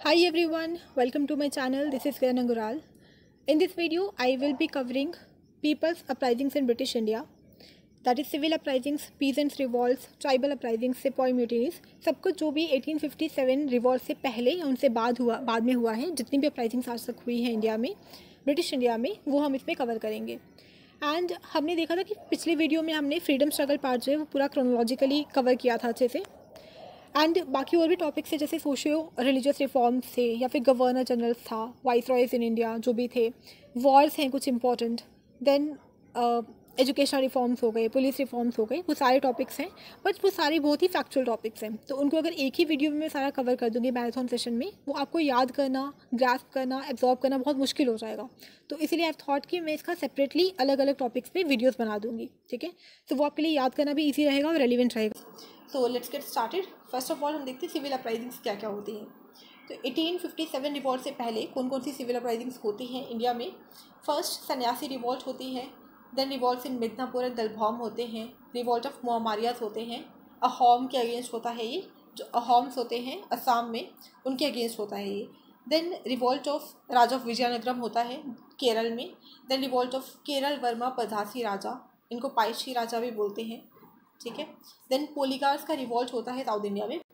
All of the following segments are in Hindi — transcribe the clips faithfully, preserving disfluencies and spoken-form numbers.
Hi everyone, welcome to my channel. This is Kiran Angural. In this video, I will be covering people's uprisings in British India. That is civil uprisings, peasants revolts, tribal uprisings, sepoy mutinies. सब कुछ जो भी अठारह सौ सत्तावन रिवॉल्ट से पहले या उनसे बाद हुआ बाद में हुआ है, जितनी भी अपराइजिंग्स आज तक हुई हैं इंडिया में, ब्रिटिश इंडिया में, वो हम इसमें कवर करेंगे. एंड हमने देखा था कि पिछले वीडियो में हमने फ्रीडम स्ट्रगल पार्ट जो है वो पूरा क्रोनोलॉजिकली कवर किया था अच्छे से. एंड बाकी और भी टॉपिक्स थे जैसे सोशियो रिलीजियस रिफॉर्म्स थे या फिर गवर्नर जनरल था, वाइस रॉयज़ इन इंडिया जो भी थे, वॉर्स हैं कुछ इंपॉर्टेंट, देन एजुकेशनल रिफॉर्म्स हो गए, पुलिस रिफॉर्म्स हो गए, वो सारे टॉपिक्स हैं. बट वो सारे बहुत ही फैक्चुअल टॉपिक्स हैं, तो उनको अगर एक ही वीडियो में मैं सारा कवर कर दूँगी मैराथन सेशन में, वो आपको याद करना, ग्रास्प करना, एब्जॉर्ब करना बहुत मुश्किल हो जाएगा. तो इसीलिए आई थॉट कि मैं इसका सेपरेटली अलग अलग टॉपिक्स पे वीडियोस बना दूँगी. ठीक है, तो वो आपके लिए याद करना भी ईजी रहेगा और रेलिवेंट रहेगा. So let's get started. First of all हम देखते हैं सिविल अपराइजिंग्स क्या क्या होती हैं. तो अठारह सौ सत्तावन रिवॉल्ट से पहले कौन कौन सी सिविल अपराइजिंग्स होती हैं इंडिया में. फर्स्ट सन्यासी रिवॉल्ट होती है, then revolt in Midnapore and Dalbhum होते हैं, रिवॉल्ट ऑफ मोहमारियात होते हैं, अहोम के अगेंस्ट होता है ये, जो अहोम्स होते हैं असम में उनके अगेंस्ट होता है ये. Then revolt of Raja of Vizianagaram होता है केरल में. Then revolt of Kerala Varma Pazhassi Raja, इनको पाइशी राजा भी बोलते हैं. ठीक है. देन पोलीगार्स का रिवॉल्ट होता है साउथ इंडिया में.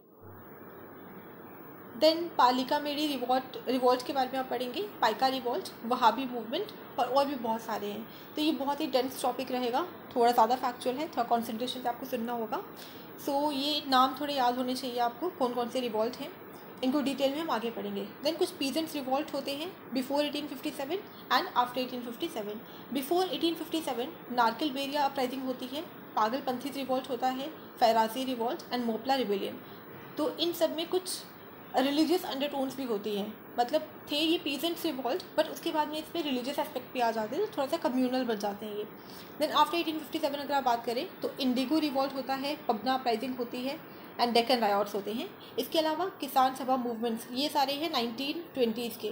देन पालिका मेरी रिवॉल्ट रिवॉल्ट के बारे में आप पढ़ेंगे, पाइका रिवॉल्ट, वहाबी मूवमेंट और और भी बहुत सारे हैं. तो ये बहुत ही डेंस टॉपिक रहेगा, थोड़ा ज़्यादा फैक्चुअल है, थोड़ा कॉन्सेंट्रेशन से आपको सुनना होगा. सो so, ये नाम थोड़े याद होने चाहिए आपको, कौन कौन से रिवॉल्ट हैं, इनको डिटेल में हम आगे पढ़ेंगे. देन कुछ पीजेंट्स रिवॉल्ट होते हैं बिफोर अठारह सौ सत्तावन एंड आफ्टर अठारह सौ सत्तावन. बिफोर अठारह सौ सत्तावन नारकिल बेरिया अपराइजिंग होती है, पागलपंथी रिवॉल्ट होता है, Faraizi revolt and Moplah rebellion. तो इन सब में कुछ रिलीजियस अंडरटोन्स भी होती हैं, मतलब थे ये पीजेंट्स रिवॉल्ट बट उसके बाद में इसमें रिलीजियस एस्पेक्ट भी आ जाते हैं, तो थोड़ा सा कम्युनल बन जाते हैं ये. देन आफ्टर अठारह सौ सत्तावन अगर आप बात करें तो इंडिगो रिवॉल्ट होता है, पबना अपराइजिंग होती है एंड डेक्कन रायट्स होते हैं. इसके अलावा किसान सभा मूवमेंट्स, ये सारे हैं नाइनटीन ट्वेंटीज़ के,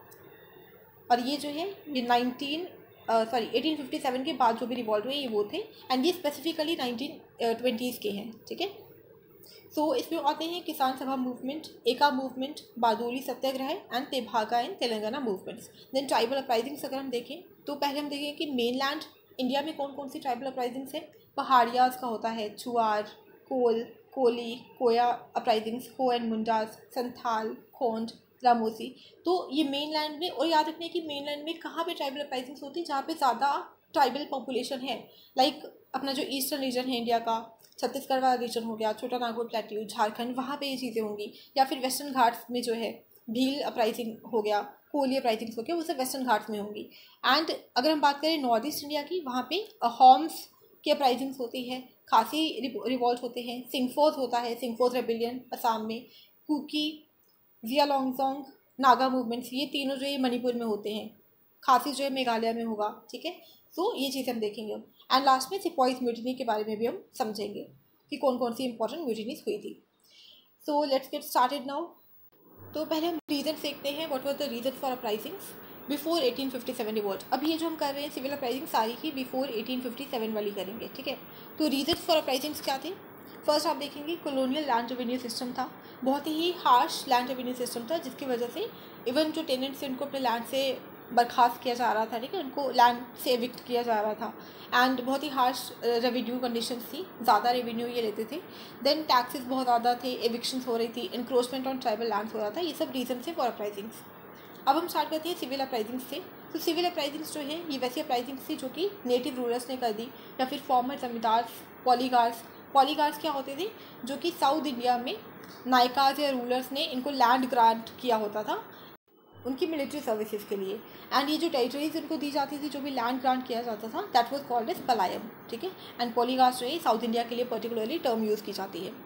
और ये जो है ये नाइनटीन सॉरी अठारह सौ सत्तावन के बाद जो भी रिवॉल्ट हुए ये वो थे, एंड ये स्पेसिफिकली नाइनटीन ट्वेंटीज़ के हैं. ठीक है. सो so, इसमें आते हैं किसान Sabha movement, Eka movement, Bardoli Satyagraha and Tebhaga and Telangana movements. Then tribal uprisings अगर हम देखें तो पहले हम देखें कि मेनलैंड इंडिया में कौन कौन सी ट्राइबल अपराइजिंग्स है. पहाड़ियाज का होता है, चुआर, कोल, कोली, कोया अपराइजिंग्स, हो एंड मुंडाज, संथाल, खोंड, रामोसी. तो ये मेन लैंड में, और याद रखने की मेन लैंड में कहाँ पे ट्राइबल अपराइजिंग्स होती है, जहाँ पे ज़्यादा ट्राइबल पॉपुलेशन है. लाइक अपना जो ईस्टर्न रीजन है इंडिया का, छत्तीसगढ़ वाला रीजन हो गया, छोटा नागपुर प्लेट्यू, झारखंड, वहाँ पे ये चीज़ें होंगी. या फिर वेस्टर्न घाट्स में जो है भील अपराइजिंग हो गया, कोली अपराइजिंग्स हो गया, वो सब वेस्टर्न घाट्स में होंगी. एंड अगर हम बात करें नॉर्थ ईस्ट इंडिया की, वहाँ पे अहोम्स की अपराइजिंग्स होती है, खासी रिवॉल्ट होते हैं, सिंगफोज होता है, सिंगफोज रेबिलियन असम में, कुकी, जियालोंगजोंग, नागा मूवमेंट्स, ये तीनों जो है मणिपुर में होते हैं, खासी जो है मेघालय में होगा. ठीक है. तो ये चीज़ें हम देखेंगे. एंड लास्ट में सिपॉइज म्यूटिनी के बारे में भी हम समझेंगे कि कौन कौन सी इंपॉर्टेंट म्यूटिनीज हुई थी. So let's get started now. तो पहले हम रीजन देखते हैं, what was the reason for uprisings before अठारह सौ सत्तावन रिवॉल्ट. अभी ये जो हम कर रहे हैं सिविल अपराइजिंग सारी ही बिफोर अठारह सौ सत्तावन वाली करेंगे. ठीक है. तो रीजन फॉर अपराइजिंग्स क्या थे. फर्स्ट आप देखेंगे कॉलोनियल लैंड रेवेन्यू सिस्टम था, बहुत ही हार्श लैंड रेवेन्यू सिस्टम था, जिसकी वजह से इवन जो टेनेंट्स थे उनको अपने लैंड से बर्खास्त किया जा रहा था. ठीक है. उनको लैंड से एविक्ट किया जा रहा था, एंड बहुत ही हार्श रेवेन्यू कंडीशंस थी, ज़्यादा रेवेन्यू ये लेते थे. देन टैक्सेस बहुत ज़्यादा थे, एविक्शंस हो रही थी, इंक्रोचमेंट ऑन ट्राइबल लैंड्स हो रहा था. ये सब रीजन थे फॉर अपराइजिंग्स. अब हम स्टार्ट करते हैं सिविल अपराइजिंग्स से. तो सिविल अपराइजिंग्स जो है ये वैसी अपराइजिंग्स थी जो कि नेटिव रूलर्स ने कर दी, या फिर फॉर्मर जमींदार, पॉलीगार्स. पॉलीगार्स क्या होते थे, जो कि साउथ इंडिया में नायकाज या रूलर्स ने इनको लैंड ग्रांट किया होता था उनकी मिलिट्री सर्विसेज के लिए. एंड ये जो टेरिटरीज उनको दी जाती थी, जो भी लैंड ग्रांट किया जाता था, that was called as Palayam. ठीक है. एंड पॉलीगार्स जो है साउथ इंडिया के लिए पर्टिकुलरली टर्म यूज़ की जाती है.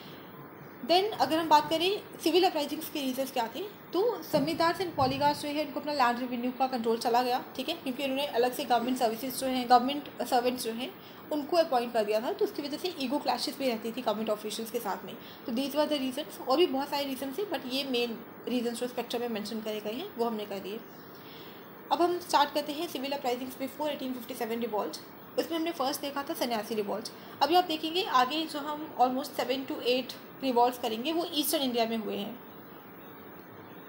देन अगर हम बात करें सिविल अपराइजिंग्स के रीजंस क्या थे, तो जमींदार एंड पॉलीगार्स जो है इनको अपना लैंड रेवेन्यू का कंट्रोल चला गया. ठीक है. क्योंकि उन्होंने अलग से गवर्नमेंट सर्विसेज जो हैं, गवर्नमेंट सर्वेंट्स जो हैं उनको अपॉइंट कर दिया था, तो उसकी वजह से ईगो क्लैशेस भी रहती थी गवर्नमेंट ऑफिशियल्स के साथ में. तो दीज वर द रीजंस. और भी बहुत सारे रीजंस हैं, बट ये मेन रीजंस जो स्पेक्ट्रम में मेंशन करे गए हैं वो हमने कर दिए. अब हम स्टार्ट करते हैं सिविल अपराइजिंग्स बिफोर अठारह सौ सत्तावन रिवॉल्ट. उसमें हमने फर्स्ट देखा था सन्यासी रिवॉल्ट. अभी आप देखेंगे आगे जो हम almost seven to eight revolts करेंगे वो ईस्टर्न इंडिया में हुए हैं.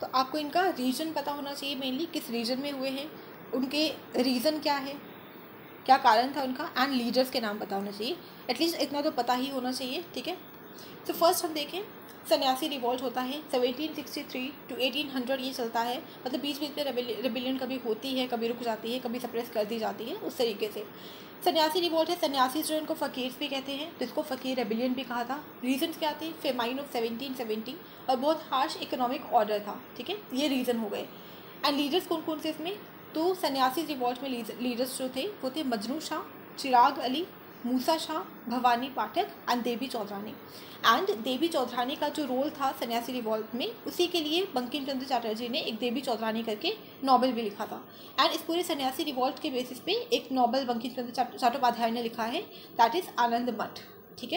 तो आपको इनका रीजन पता होना चाहिए, मेनली किस रीजन में हुए हैं, उनके रीज़न क्या है, क्या कारण था उनका, एंड लीडर्स के नाम पता होना चाहिए। एटलीस्ट इतना तो पता ही होना चाहिए, ठीक है। तो फर्स्ट हम देखें, सन्यासी रिवॉल्ट होता है seventeen sixty three to eighteen hundred, ये चलता है। मतलब बीच बीच में रेबिलियन कभी होती है, कभी रुक जाती है, कभी सप्रेस कर दी जाती है, उस तरीके से सन्यासी रिवॉल्ट है। सन्यासी जो इनको फ़कीर भी कहते हैं, तो इसको फ़कीर रेबिलियन भी कहा था। रीजन क्या थे, फेमाइन ऑफ सेवनटीन सेवेंटी और बहुत हार्श इकोनॉमिक ऑर्डर था, ठीक है, ये रीज़न हो गए। एंड लीडर्स कौन कौन से इसमें, तो सन्यासी रिवॉल्ट में लीडर्स जो थे वो थे मजनू शाह, चिराग अली, मूसा शाह, भवानी पाठक एंड देवी चौधरानी। एंड देवी चौधरानी का जो रोल था सन्यासी रिवॉल्ट में, उसी के लिए बंकिम चंद्र चटर्जी ने एक देवी चौधरानी करके नॉवल भी लिखा था। एंड इस पूरे सन्यासी रिवॉल्ट के बेसिस पे एक नॉवल बंकिम चंद्र चट्टोपाध्याय ने लिखा है, दैट इज़ आनंद मठ, ठीक है।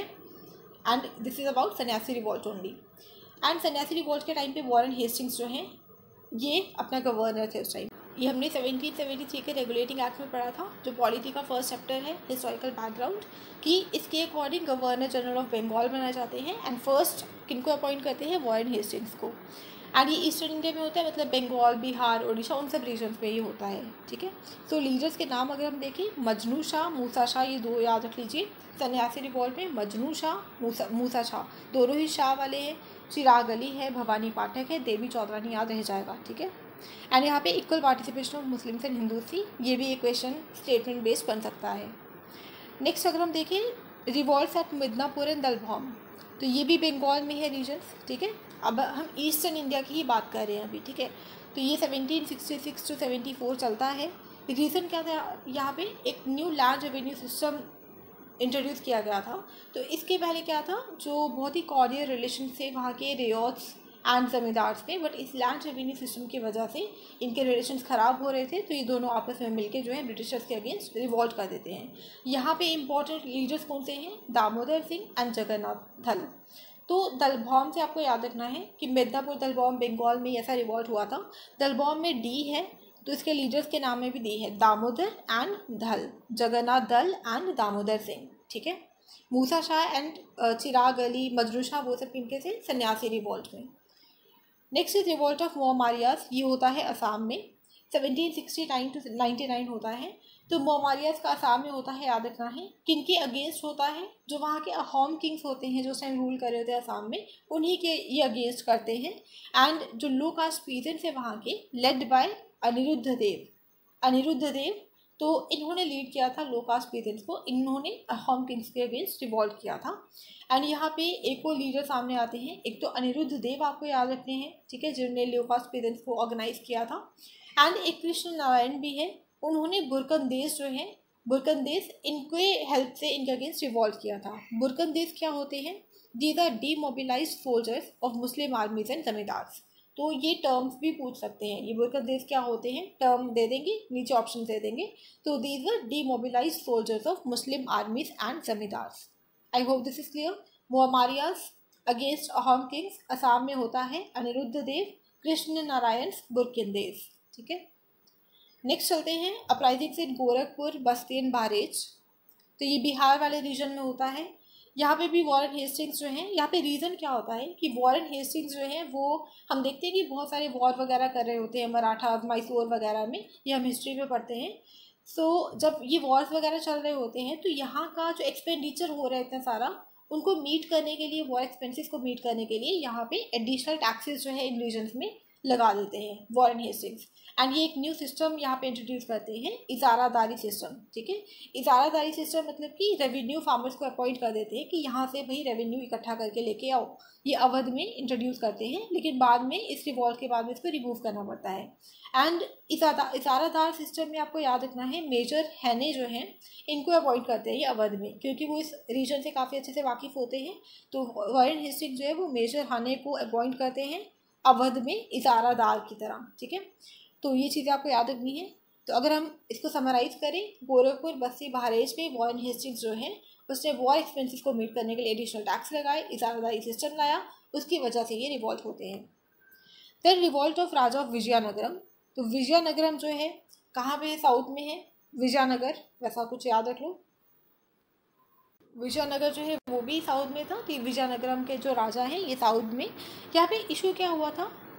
And this is about Sanyasi revolt only. And Sanyasi revolt के टाइम पे वॉरेन हेस्टिंग्स जो हैं ये अपना गवर्नर थे उस टाइम। ये हमने सेवनटीन सेवेंटी थ्री के रेगुलेटिंग एक्ट में पढ़ा था, जो पॉलिटी का फर्स्ट चैप्टर है, हिस्टोरिकल बैकग्राउंड, कि इसके according governor general of Bengal बनाए जाते हैं। एंड फर्स्ट किनको अपॉइंट करते हैं, वॉरेन हेस्टिंग्स को। एंड ये ईस्टर्न इंडिया में होता है, मतलब बंगाल, बिहार, उड़ीसा, उन सब रीजन्स में ये होता है, ठीक है। तो लीडर्स के नाम अगर हम देखें, मजनू शाह, मूसा शाह, ये दो याद रख लीजिए। सन्यासी रिवॉल्ट में मजनू शाह, मूसा मूसा शाह, दोनों ही शाह वाले हैं। चिराग अली है, भवानी पाठक है, देवी चौधरानी याद रह जाएगा, ठीक है। एंड यहाँ पे equal participation of Muslims and Hindus थी, ये भी एक क्वेश्चन स्टेटमेंट बेस्ड बन सकता है। नेक्स्ट अगर हम देखें, revolts at Midnapore and Dalbhum, तो ये भी बंगाल में है रीजन्स, ठीक है। अब हम ईस्टर्न इंडिया की ही बात कर रहे हैं अभी, ठीक है। तो ये seventeen sixty six to seventy four चलता है। रीज़न क्या था, यहाँ पे एक new land revenue system introduce किया गया था। तो इसके पहले क्या था, जो बहुत ही कॉर्डियल रिलेशन थे वहाँ के रियोट्स एंड जमींदार्स में, बट इस लैंड रेवेन्यू सिस्टम की वजह से इनके रिलेशंस ख़राब हो रहे थे, तो ये दोनों आपस में मिलके जो है ब्रिटिशर्स के अगेंस्ट रिवॉल्ट कर देते हैं। यहाँ पे इंपॉर्टेंट लीडर्स कौन से हैं, दामोदर सिंह एंड जगन्नाथ धल। तो दलभौम से आपको याद रखना है कि मिदनापुर दलभौम बंगाल में ऐसा रिवॉल्ट हुआ था। दलभौम में डी है, तो इसके लीडर्स के नाम में भी डी है, दामोदर एंड धल, जगन्नाथ दल एंड दामोदर सिंह, ठीक है। मूसा शाह एंड चिराग अली, मजरू शाह, वो सब इनके से सन्यासी रिवॉल्ट में। Next is revolt of Mohammadias, ये होता है असम में, seventeen sixty nine to ninety nine होता है। तो मोहम्मदियास का असम में होता है, याद रखना है किनके अगेंस्ट होता है, जो वहाँ के अहोम किंग्स होते हैं जो उस टाइम रूल कर रहे होते हैं असम में, उन्हीं के ये अगेंस्ट करते हैं। एंड जो लो कास्ट पीजेंट्स है वहाँ के, लेड बाय अनिरुद्ध देव अनिरुद्ध देव तो इन्होंने लीड किया था लो कास्ट पीजेंट्स को, इन्होंने अहोम किंग्स के अगेंस्ट रिवॉल्ट किया था। एंड यहाँ पे एक और लीडर सामने आते हैं, एक तो अनिरुद्ध देव आपको याद रखने हैं, ठीक है, जिन्होंने लो कास्ट पीजेंट्स को ऑर्गेनाइज किया था। एंड एक कृष्ण नारायण भी है, उन्होंने बुरकंदेश जो है, बुरकंदेश इनके हेल्प से इनके अगेंस्ट रिवॉल्ट किया था। बुरकंदेश क्या होते हैं, these are demobilised soldiers of Muslim armies and zamindars. तो ये टर्म्स भी पूछ सकते हैं, ये बुरकंदेश क्या होते हैं, टर्म दे देंगे, नीचे ऑप्शन दे देंगे। तो these are demobilised soldiers of Muslim armies and zamindars. I hope this is clear. Mohammadias against Ahom kings, Assam में होता है अनिरुद्ध देव, कृष्ण नारायण, बुरकंदेश, ठीक है। नेक्स्ट चलते हैं, uprisings in Gorakhpur, Basti and Bahraich, तो ये बिहार वाले रीजन में होता है। यहाँ पे भी वॉरेन हेस्टिंग्स जो हैं, यहाँ पे रीज़न क्या होता है कि वॉरेन हेस्टिंग्स जो हैं वो हम देखते हैं कि बहुत सारे वॉर वगैरह कर रहे होते हैं मराठा, मैसूर वगैरह में, ये हम हिस्ट्री में पढ़ते हैं। सो so, जब ये वॉर्स वगैरह चल रहे होते हैं तो यहाँ का जो एक्सपेंडिचर हो रहा है इतना सारा, उनको मीट करने के लिए, वॉर एक्सपेंसेस को मीट करने के लिए यहाँ पे एडिशनल टैक्सेस जो है इन रीजन्स में लगा देते हैं वॉरेन हेस्टिंग्स। एंड ये एक न्यू सिस्टम यहाँ पे इंट्रोड्यूस करते हैं, इजारादारी सिस्टम, ठीक है। इजारादारी सिस्टम मतलब कि रेवेन्यू फार्मर्स को अपॉइंट कर देते हैं कि यहाँ से भाई रेवेन्यू इकट्ठा करके लेके आओ, ये अवध में इंट्रोड्यूस करते हैं, लेकिन बाद में इस रिवॉल्ट के बाद में इसको रिमूव करना पड़ता है। एंड इजारादार सिस्टम में आपको याद रखना है, मेजर हैने जो हैं इनको अपॉइंट करते हैं ये अवध में, क्योंकि वो इस रीजन से काफ़ी अच्छे से वाकिफ़ होते हैं। तो वॉरेन हेस्टिंग्स जो है वो मेजर हैने को अपॉइंट करते हैं अवध में इजारादार की तरह, ठीक है। तो ये चीज़ें आपको याद रखनी है। तो अगर हम इसको समराइज़ करें, गोरखपुर, बस्ती, बहराइच में वॉरेन हेस्टिंग्स जो है उसने वॉर एक्सपेंसेस को मीट करने के लिए एडिशनल टैक्स लगाए, इजारादारी सिस्टम लाया, उसकी वजह से ये रिवॉल्ट होते हैं। फिर revolt of Raja of Vizianagaram, तो विजयनगरम जो है कहाँ पे है, साउथ में है, विजयनगर वैसा कुछ याद रख लो। विजयनगर जो है वो भी साउथ में था, तो विजयनगरम के जो राजा हैं ये साउथ में। यहाँ पे इशू क्या हुआ था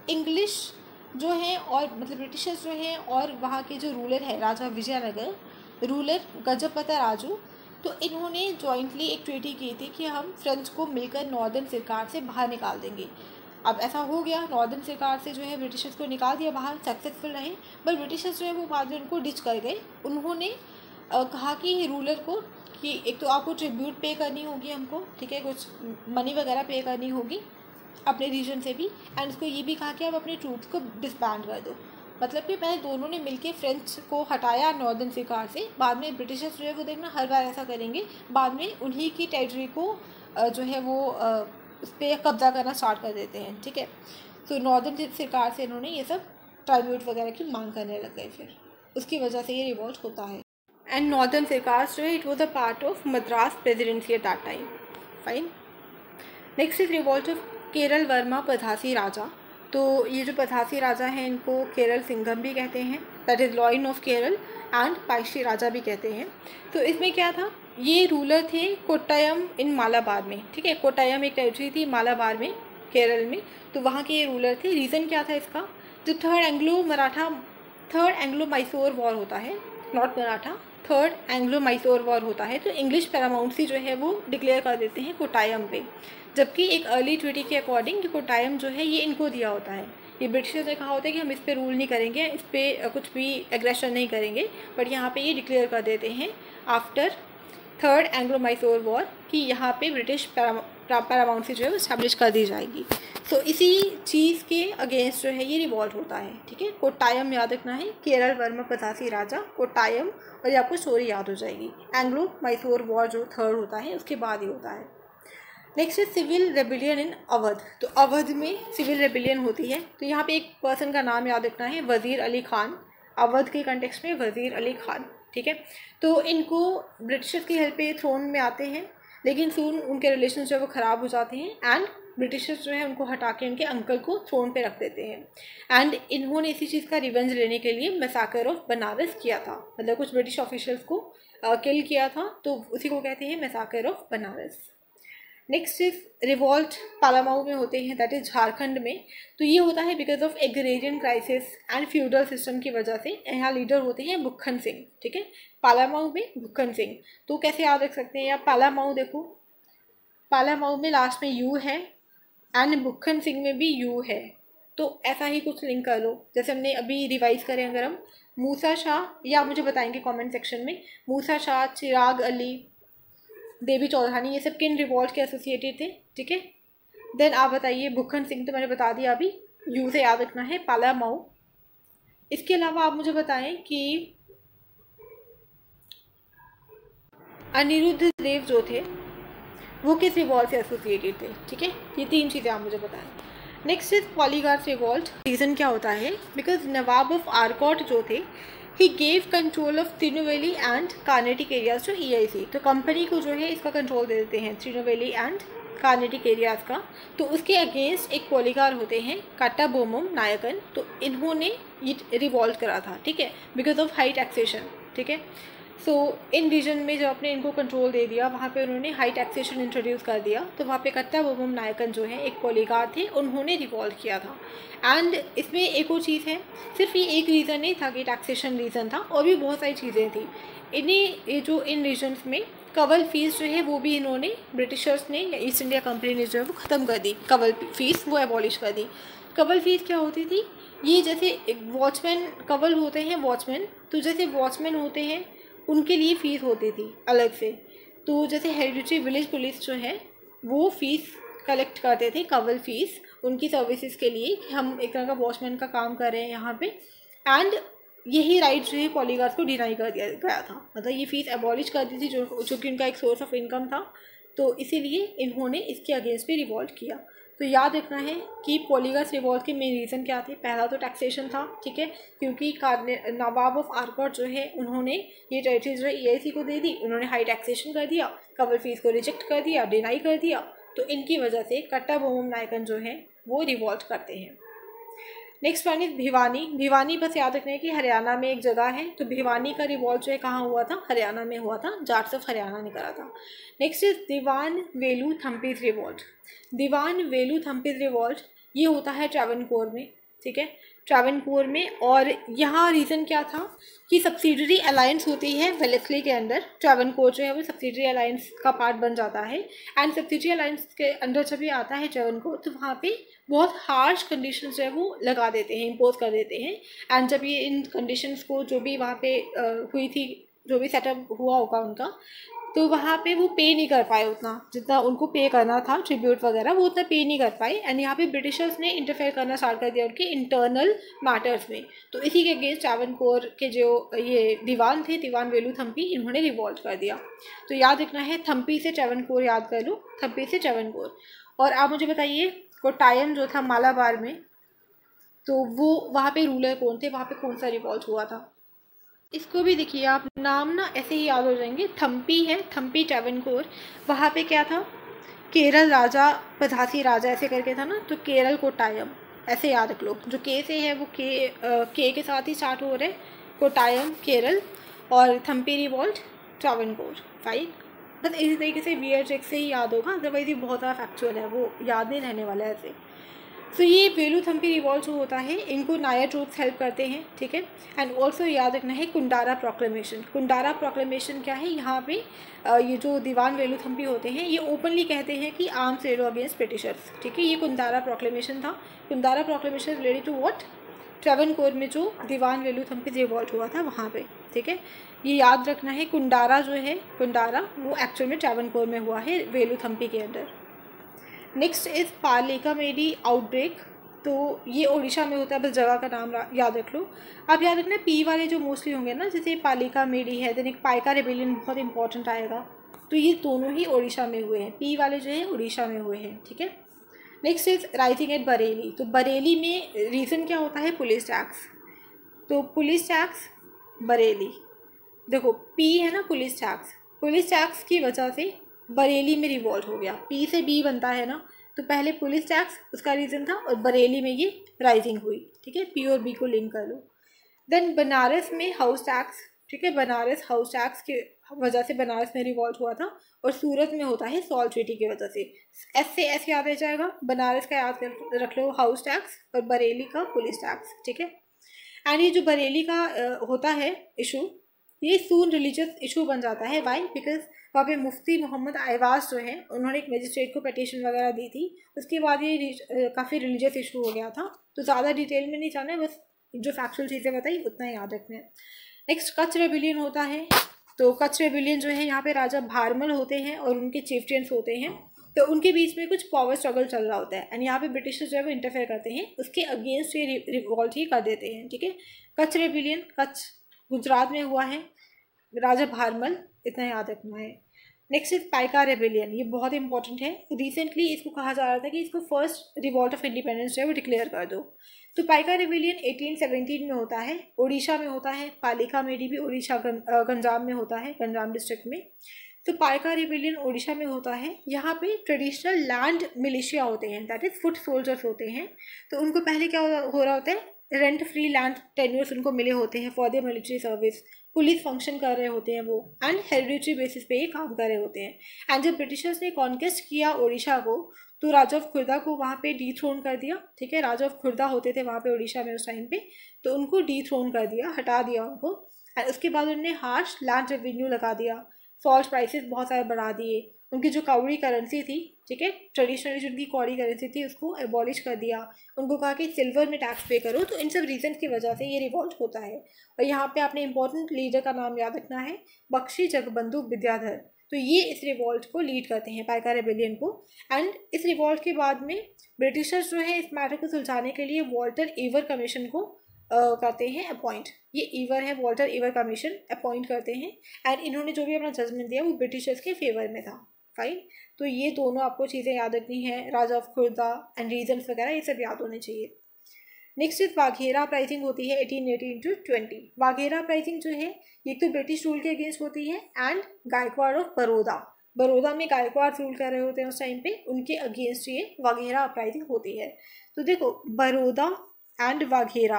इंग्लिश जो है और मतलब ब्रिटिशर्स जो हैं और वहाँ के जो रूलर है राजा विजयनगर रूलर गजपति राजू, तो इन्होंने जॉइंटली एक ट्रीटी की थी कि हम फ्रेंच को मिलकर नॉर्दर्न सरकार से बाहर निकाल देंगे। अब ऐसा हो गया, नॉर्दर्न सरकार से जो है ब्रिटिशर्स को निकाल दिया बाहर, सक्सेसफुल रहे, पर ब्रिटिशर्स जो है वो बाद में उनको डिच कर गए। उन्होंने कहा कि रूलर को कि एक तो आपको ट्रिब्यूट पे करनी होगी हमको, ठीक है, कुछ मनी वगैरह पे करनी होगी अपने रीजन से भी, एंड उसको ये भी कहा कि आप अपने ट्रूप्स को डिसबैंड कर दो। मतलब कि पहले दोनों ने मिलके फ्रेंच को हटाया नॉर्दर्न सरकार से, बाद में ब्रिटिशर्स जो है वो देखना हर बार ऐसा करेंगे, बाद में उन्हीं की टेरिटरी को जो है वो उस पर कब्जा करना स्टार्ट कर देते हैं, ठीक है। तो नॉर्दर्न सरकार से इन्होंने ये सब ट्राइब्यूट वगैरह की मांग करने लग गए, फिर उसकी वजह से ये रिवॉल्ट होता है। एंड नॉर्दर्न सरकार जो है it was a part of Madras presidency at that time. Fine. Next is revolt of Kerala Varma Pazhassi Raja. तो ये जो पधासी राजा हैं इनको केरल सिंघम भी कहते हैं, that is lion of Kerala, and Pazhassi Raja भी कहते हैं। तो इसमें क्या था, ये रूलर थे कोट्टायम इन मालाबार में, ठीक है। कोट्टायम एक टेरिटरी थी मालाबार में केरल में, तो वहाँ के ये रूलर थे। रीज़न क्या था इसका, जो third Anglo Maratha third Anglo Mysore war होता है, not Maratha, third Anglo Mysore war होता है, तो इंग्लिश पैरामाउंसी जो है वो डिक्लेयर कर देते हैं कोट्टायम पे, जबकि एक अर्ली ट्रीटी के अकॉर्डिंग कोट्टायम जो है ये इनको दिया होता है। ये ब्रिटिशर्स ने कहा होता है कि हम इस पे रूल नहीं करेंगे, इस पर कुछ भी एग्रेशन नहीं करेंगे, बट यहाँ पे ये डिक्लेयर कर देते हैं after third Anglo Mysore war कि यहाँ पे ब्रिटिश पैरामाउंसी जो है वो इस्टेब्लिश कर दी जाएगी। तो इसी चीज़ के अगेंस्ट जो है ये रिवॉल्ट होता है, ठीक है। कोट्टायम याद रखना है, केरल वर्मा पचासी राजा, कोट्टायम, और ये आपको स्टोरी याद हो जाएगी। एंग्लो मैसूर वॉर जो थर्ड होता है उसके बाद ही होता है। नेक्स्ट है सिविल रेबिलियन इन अवध। तो अवध में सिविल रेबिलियन होती है, तो यहाँ पे एक पर्सन का नाम याद रखना है, वज़ीर अली खान। अवध के कंटेक्स्ट में वज़ीर अली खान, ठीक है। तो इनको ब्रिटिशर्स की हेल्प पे थ्रोन में आते हैं, लेकिन सून उनके रिलेशन जो है वो ख़राब हो जाते हैं, एंड ब्रिटिशर्स जो है उनको हटा के उनके अंकल को थ्रोन पे रख देते हैं। एंड इन्होंने इसी चीज़ का रिवेंज लेने के लिए मैसाकर ऑफ बनारस किया था, मतलब कुछ ब्रिटिश ऑफिशियल्स को किल uh, किया था, तो उसी को कहते हैं massacre of Banaras. Next is revolt Palamau में होते हैं, दैट इज झारखंड में। तो ये होता है because of agrarian crisis and feudal system की वजह से। यहाँ लीडर होते हैं बुक्खन सिंह, ठीक है। पालामाऊ में बुक्खन सिंह, तो कैसे याद रख सकते हैं, या पालामाऊ देखो, पालामाऊ में लास्ट में यू है एंड बुक्खन सिंह में भी यू है, तो ऐसा ही कुछ लिंक कर लो, जैसे हमने अभी रिवाइज करें अगर हम मूसा शाह, या मुझे बताएंगे कमेंट सेक्शन में, मूसा शाह, चिराग अली, देवी चौधरी, ये सब किन रिवॉल्ट के एसोसिएटेड थे, ठीक है। देन आप बताइए, बुक्खन सिंह तो मैंने बता दिया अभी, यू से याद रखना है, पालामाऊ। इसके अलावा आप मुझे बताएं कि अनिरुद्ध देव जो थे वो किस रिवॉल्ट से एसोसिएटेड थे, ठीक है। ये तीन चीज़ें आप मुझे बताएं। Next is Poligar revolt. Reason क्या होता है, बिकॉज नवाब ऑफ आरकॉट जो थे he gave control of Tirunelveli and Carnatic areas to E I C. तो कंपनी को जो है इसका कंट्रोल दे देते हैं, तिरुनेलवेली एंड कार्नेटिक एरियाज का। तो उसके अगेंस्ट एक पॉलीगार होते हैं कट्टाबोमम नायकन, तो इन्होंने ये रिवॉल्ट करा था, ठीक है, बिकॉज ऑफ हाई टैक्सेशन, ठीक है। सो इन रीजन में जब आपने इनको कंट्रोल दे दिया, वहाँ पे उन्होंने हाई टैक्सेशन इंट्रोड्यूस कर दिया, तो वहाँ पे कट्टाबोमम नायकन जो है एक पॉलीगार थे, उन्होंने रिवॉल्ट किया था। एंड इसमें एक और चीज़ है, सिर्फ ये एक रीज़न नहीं था कि टैक्सेशन रीज़न था, और भी बहुत सारी चीज़ें थी। इन्हीं ये जो इन रीजन्स में कवल फीस जो है वो भी इन्होंने ब्रिटिशर्स ने या ईस्ट इंडिया कंपनी ने जो है वो ख़त्म कर दी, कवल फीस वो एबॉलिश कर दी। कवल फीस क्या होती थी, ये जैसे वॉचमैन कवल होते हैं वॉचमैन, तो जैसे वॉचमैन होते हैं उनके लिए फ़ीस होती थी अलग से। तो जैसे हेरिडिटरी विलेज पुलिस जो है वो फ़ीस कलेक्ट करते थे, कवल फीस, उनकी सर्विसेज के लिए कि हम एक तरह का वॉचमैन का काम कर रहे हैं यहाँ पे। एंड यही राइट जो है पॉलीगार्स को डिनाई कर दिया गया था, मतलब ये फ़ीस एबॉलिश कर दी थी, जो जो कि उनका एक सोर्स ऑफ इनकम था, तो इसीलिए इन्होंने इसके अगेंस्ट भी रिवॉल्ट किया। तो याद रखना है कि पॉलीगार्स रिवॉल्ट के मेन रीज़न क्या थे। पहला तो टैक्सेशन था, ठीक है, क्योंकि नवाब ऑफ आरकॉट जो है उन्होंने ये टेरिटरीज जो ई आई सी को दे दी, उन्होंने हाई टैक्सेशन कर दिया, कवल फीस को रिजेक्ट कर दिया, डिनाई कर दिया, तो इनकी वजह से कट्टाबोमम नायकन जो है वो रिवॉल्ट करते हैं। Next one is Bhiwani. Bhiwani बस याद रखना है कि हरियाणा में एक जगह है, तो भिवानी का रिवॉल्ट जो है कहाँ हुआ था, हरियाणा में हुआ था, जाट्स ऑफ हरियाणा ने करा था। Next is Diwan Velu Thampi's revolt. Diwan Velu Thampi's revolt ये होता है ट्रावनकोर में, ठीक है, ट्रावनकोर में। और यहाँ रीज़न क्या था कि सब्सिडरी अलायंस होती है वेलेस्ली के अंदर, ट्रावनकोर जो है वो सब्सिडरी अलायंस का पार्ट बन जाता है। एंड सब्सिडरी अलायंस के अंदर जब ये आता है ट्रावनकोर, तो वहाँ पे बहुत हार्श कंडीशंस जो है वो लगा देते हैं, इम्पोज कर देते हैं। एंड जब ये इन कंडीशंस को जो भी वहाँ पे हुई थी, जो भी सेटअप हुआ होगा उनका, तो वहाँ पे वो पे नहीं कर पाए उतना जितना उनको पे करना था, ट्रिब्यूट वगैरह वो उतना पे नहीं कर पाए। एंड यहाँ पे ब्रिटिशर्स ने इंटरफेयर करना स्टार्ट कर दिया उनके इंटरनल मैटर्स में। तो इसी के अगेंस्ट ट्रावनकोर के जो ये दीवान थे, दीवान वेलुथम्पी, इन्होंने रिवॉल्ट कर दिया। तो याद रखना है, थम्पी से ट्रावनकोर याद कर लो, थम्पी से ट्रावनकोर। और आप मुझे बताइए कोटायम जो था मालाबार में, तो वो वहाँ पे रूलर कौन थे, वहाँ पे कौन सा रिवॉल्ट हुआ था? इसको भी देखिए आप, नाम ना ऐसे ही याद हो जाएंगे। थम्पी है, थम्पी ट्रावनकोर। वहाँ पे क्या था, केरल राजा, पधासी राजा ऐसे करके था ना, तो केरल कोटायम ऐसे याद रख लो। जो के से है वो के आ, के के साथ ही स्टार्ट हो रहे, कोटायम केरल, और थम्पी रिवॉल्ट ट्रावनकोर, फाइन। बस इसी तरीके से वियर ट्रिक से ही याद होगा, अदरवाइज ये बहुत ज़्यादा फैक्चुअल है, वो याद नहीं रहने वाला है ऐसे। सो so, ये वेलुथम्पी रिवॉल्ट जो होता है, इनको नायर ट्रूप्स हेल्प करते हैं, ठीक है। एंड ऑल्सो याद रखना है कुंडारा प्रोक्लेमेशन। कुंडारा प्रोक्लेमेशन क्या है, यहाँ पे ये जो दीवान वेलुथम्पी होते हैं ये ओपनली कहते हैं कि आर्म्स रेडो अगेंस्ट ब्रिटिशर्स, ठीक है। ये कुंडारा प्रोक्लेमेशन था। Kundara proclamation related to what, Travancore में जो दीवान वेलुथम्पी रिवॉल्ट हुआ था वहाँ पे, ठीक है। ये याद रखना है, कुंडारा जो है, कुंडारा वो एक्चुअल में ट्रावनकोर में हुआ है, वेलुथम्पी के अंदर। नेक्स्ट इज़ पालिका मेडी आउटब्रेक। तो ये उड़ीसा में होता है, बस जगह का नाम याद रख लो। आप याद रखना पी वाले जो मोस्टली होंगे ना, जैसे पालिका मेडी है, देन एक पाइका रेबेलियन बहुत इंपॉर्टेंट आएगा। तो ये दोनों ही उड़ीसा में हुए हैं, पी वाले जो है उड़ीसा में हुए हैं, ठीक है। Next is rising at Bareilly. तो बरेली में रीज़न क्या होता है, पुलिस टैक्स। तो पुलिस टैक्स बरेली, देखो पी है ना पुलिस टैक्स, पुलिस टैक्स की वजह से बरेली में रिवॉल्ट हो गया। पी से बी बनता है ना, तो पहले पुलिस टैक्स उसका रीज़न था और बरेली में ये राइजिंग हुई, ठीक है। पी और बी को लिंक कर लो। देन बनारस में हाउस टैक्स, ठीक है, बनारस हाउस टैक्स की वजह से बनारस में रिवॉल्ट हुआ था। और सूरत में होता है सॉल्ट ट्रीटी की वजह से। एस से एस याद रह जाएगा, बनारस का याद कर रख लो हाउस टैक्स, और बरेली का पुलिस टैक्स, ठीक है। एंड ये जो बरेली का होता है इशू, ये सून रिलीजियस इशू बन जाता है। वाई, बिकॉज वहाँ पे मुफ्ती मोहम्मद आइवाज जो है, उन्होंने एक मजिस्ट्रेट को पिटीशन वगैरह दी थी, उसके बाद ये काफ़ी रिलीजियस इशू हो गया था। तो ज़्यादा डिटेल में नहीं जाना है, बस जो फैक्चुअल चीज़ें बताई उतना याद रखना है। नेक्स्ट कच्छ रेबिलियन होता है। तो कच्छ रेबिलियन जो है, यहाँ पे राजा भारमल होते हैं और उनके चिफ्टियंस होते हैं। तो उनके बीच में कुछ पावर स्ट्रगल चल रहा होता है, एंड यहाँ पे ब्रिटिशर्स जो है वो इंटरफेयर करते हैं, उसके अगेंस्ट ये रिवॉल्ट ही कर देते हैं, ठीक है। कच्छ रेबिलियन, कच्छ गुजरात में हुआ है, राजा भारमल, इतना याद रखना है। नेक्स्ट इज पाइका रेबिलियन, ये बहुत इंपॉर्टेंट है। रिसेंटली इसको कहा जा रहा था कि इसको फर्स्ट रिवॉल्ट ऑफ इंडिपेंडेंस जो है वो डिक्लेयर कर दो। तो पाइका रेबिलियन एटीन सेवनटीन में होता है, उड़ीसा में होता है। पालिका मेडी भी उड़ीसा गंजाम में होता है, गंजाम डिस्ट्रिक्ट में। तो पाइका रेबिलियन उड़ीसा में होता है। यहाँ पे ट्रेडिशनल लैंड मिलिशिया होते हैं, दैट इज फुट सोल्जर्स होते हैं। तो उनको पहले क्या हो रहा होता है, रेंट फ्री लैंड टेन्योर्स उनको मिले होते हैं for the military service, police function कर रहे होते हैं वो, एंड हेरिडिटरी बेसिस पे ही काम कर रहे होते हैं। एंड जब ब्रिटिशर्स ने कॉन्क्वेस्ट किया उड़ीसा को, तो राजा ऑफ खुर्दा को वहाँ पे डी थ्रोन कर दिया, ठीक है। राजा ऑफ खुर्दा होते थे वहाँ पे उड़ीसा में उस टाइम पे, तो उनको डी थ्रोन कर दिया, हटा दिया उनको। एंड उसके बाद उन्होंने हार्श लैंड रेवेन्यू लगा दिया, फॉल्स प्राइसेस बहुत सारे बढ़ा दिए, उनकी जो कौड़ी करेंसी थी, ठीक है, ट्रेडिशनली जो उनकी कौड़ी करेंसी थी उसको एबॉलिश कर दिया। उनको कहा कि सिल्वर में टैक्स पे करो। तो इन सब रीजन की वजह से ये रिवॉल्ट होता है। और यहाँ पे आपने इंपॉर्टेंट लीडर का नाम याद रखना है, बख्शी जगबंधु विद्याधर। तो ये इस रिवॉल्ट को लीड करते हैं, पाइका रेबेलियन को। एंड इस रिवॉल्ट के बाद में ब्रिटिशर्स जो है इस मैटर को सुलझाने के लिए वॉल्टर ईवर कमीशन को Uh, करते हैं अपॉइंट। ये ईवर है, वॉल्टर ईवर कमीशन अपॉइंट करते हैं। एंड इन्होंने जो भी अपना जजमेंट दिया वो ब्रिटिशर्स के फेवर में था, फाइन। तो ये दोनों आपको चीज़ें याद रखनी है, Raja of Khurda and reasons वगैरह ये सब याद होने चाहिए। नेक्स्ट इज वाघेरा अपराइजिंग होती है eighteen eighteen to twenty. Waghera uprising जो है ये तो ब्रिटिश रूल के अगेंस्ट होती है, एंड गायकवाड़ ऑफ बड़ौदा, बड़ौदा में गायकवाड़ रूल कर रहे होते हैं उस टाइम पे, उनके अगेंस्ट ये वाघेरा अपराइजिंग होती है। तो देखो बड़ौदा एंड वाघेरा,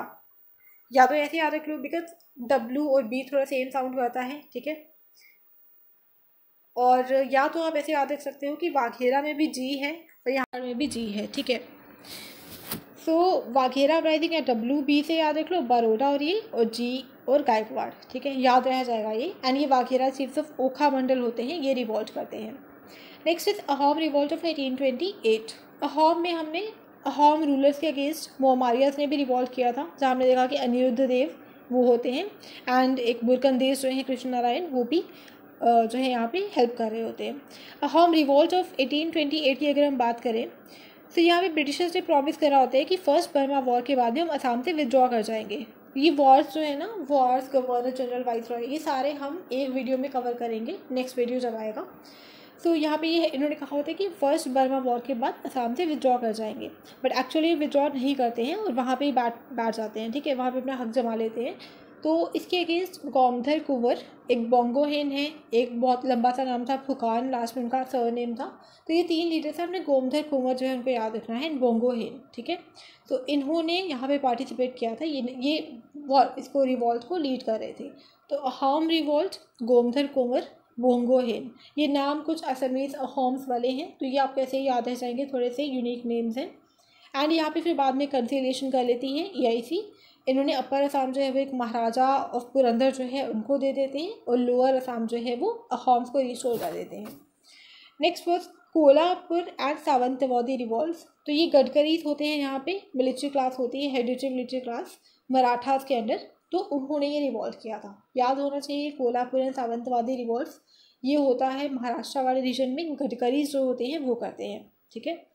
या तो ऐसे याद रख लो बिकॉज डब्ल्यू और बी थोड़ा सेम साउंड करता है, ठीक है। और या तो आप ऐसे याद रख सकते हो कि वाघेरा में भी जी है और यहाँ में भी जी है, ठीक है। सो वाघेरा अपराइजिंग या डब्ल्यू बी से याद रख लो, बरोदा और ये और जी और गायकवाड़, ठीक है, याद रह जाएगा ये। एंड ये वाघेरा चीफ्स ऑफ ओखा मंडल होते हैं, ये रिवॉल्ट करते हैं। Next is Ahom revolt of eighteen twenty eight. Ahom में हमने अहोम रूलर्स के अगेंस्ट मोहम्मदियस ने भी रिवॉल्ट किया था, जहाँ हमने देखा कि अनिरुद्ध देव वो होते हैं एंड एक बुरकंदेश जो है कृष्ण नारायण वो भी जो है यहाँ पे हेल्प कर रहे होते हैं। Ahom revolt of eighteen twenty eight की अगर हम बात करें तो यहाँ पे ब्रिटिशर्स ने प्रॉमिस करा होता है कि फर्स्ट बर्मा वॉर के बाद में हम असम से विदड्रॉ कर जाएंगे। ये वॉर्स जो है ना, वॉर्स, गवर्नर जनरल, वाइसरॉय, ये सारे हम एक वीडियो में कवर करेंगे, नेक्स्ट वीडियो जब आएगा। सो so, यहाँ पे ये इन्होंने कहा होता है कि फर्स्ट बर्मा वॉर के बाद असम से विदड्रॉ कर जाएंगे, बट एक्चुअली विदड्रॉ नहीं करते हैं और वहाँ पे ही बैठ बैठ जाते हैं, ठीक है, वहाँ पे अपना हक जमा लेते हैं। तो इसके अगेंस्ट गोमधर कुंवर, एक बोंगोहेन है, एक बहुत लंबा सा नाम था फुकान, लास्ट में उनका सर नेम था। तो ये तीन लीडर से हमने गोमधर कुंवर जो है उनको याद रखना है, बोंगोहेन, ठीक है। तो इन्होंने यहाँ पे पार्टिसिपेट किया था, ये ये वॉर इसको रिवॉल्ट को लीड कर रहे थे। तो अहोम रिवॉल्ट, गोमधर कुंवर, बोंगोहेन, ये नाम कुछ असमीज अहोम्स वाले हैं, तो ये आपको ऐसे ही याद रह जाएंगे, थोड़े से यूनिक नेम्स हैं। एंड यहाँ पे फिर बाद में कंसिलिएशन कर लेती है ई आई सी। इन्होंने अपर असम जो है वो एक महाराजा ऑफ पुरंदर जो है उनको दे देते हैं और लोअर असम जो है वो अहोम्स को रिस्टोर कर देते हैं। Next was Kolhapur and Sawantwadi revolt. तो ये गडकरीज होते हैं, यहाँ पे मिलिट्री क्लास होती है, हेरिटेज मिलिट्री क्लास मराठास के अंडर, तो उन्होंने ये रिवॉल्ट किया था, याद होना चाहिए। कोल्हापुर एंड सावंतवादी रिवॉल्ट ये होता है महाराष्ट्र वाले रीजन में, गडकरीज जो होते हैं वो करते हैं, ठीक है।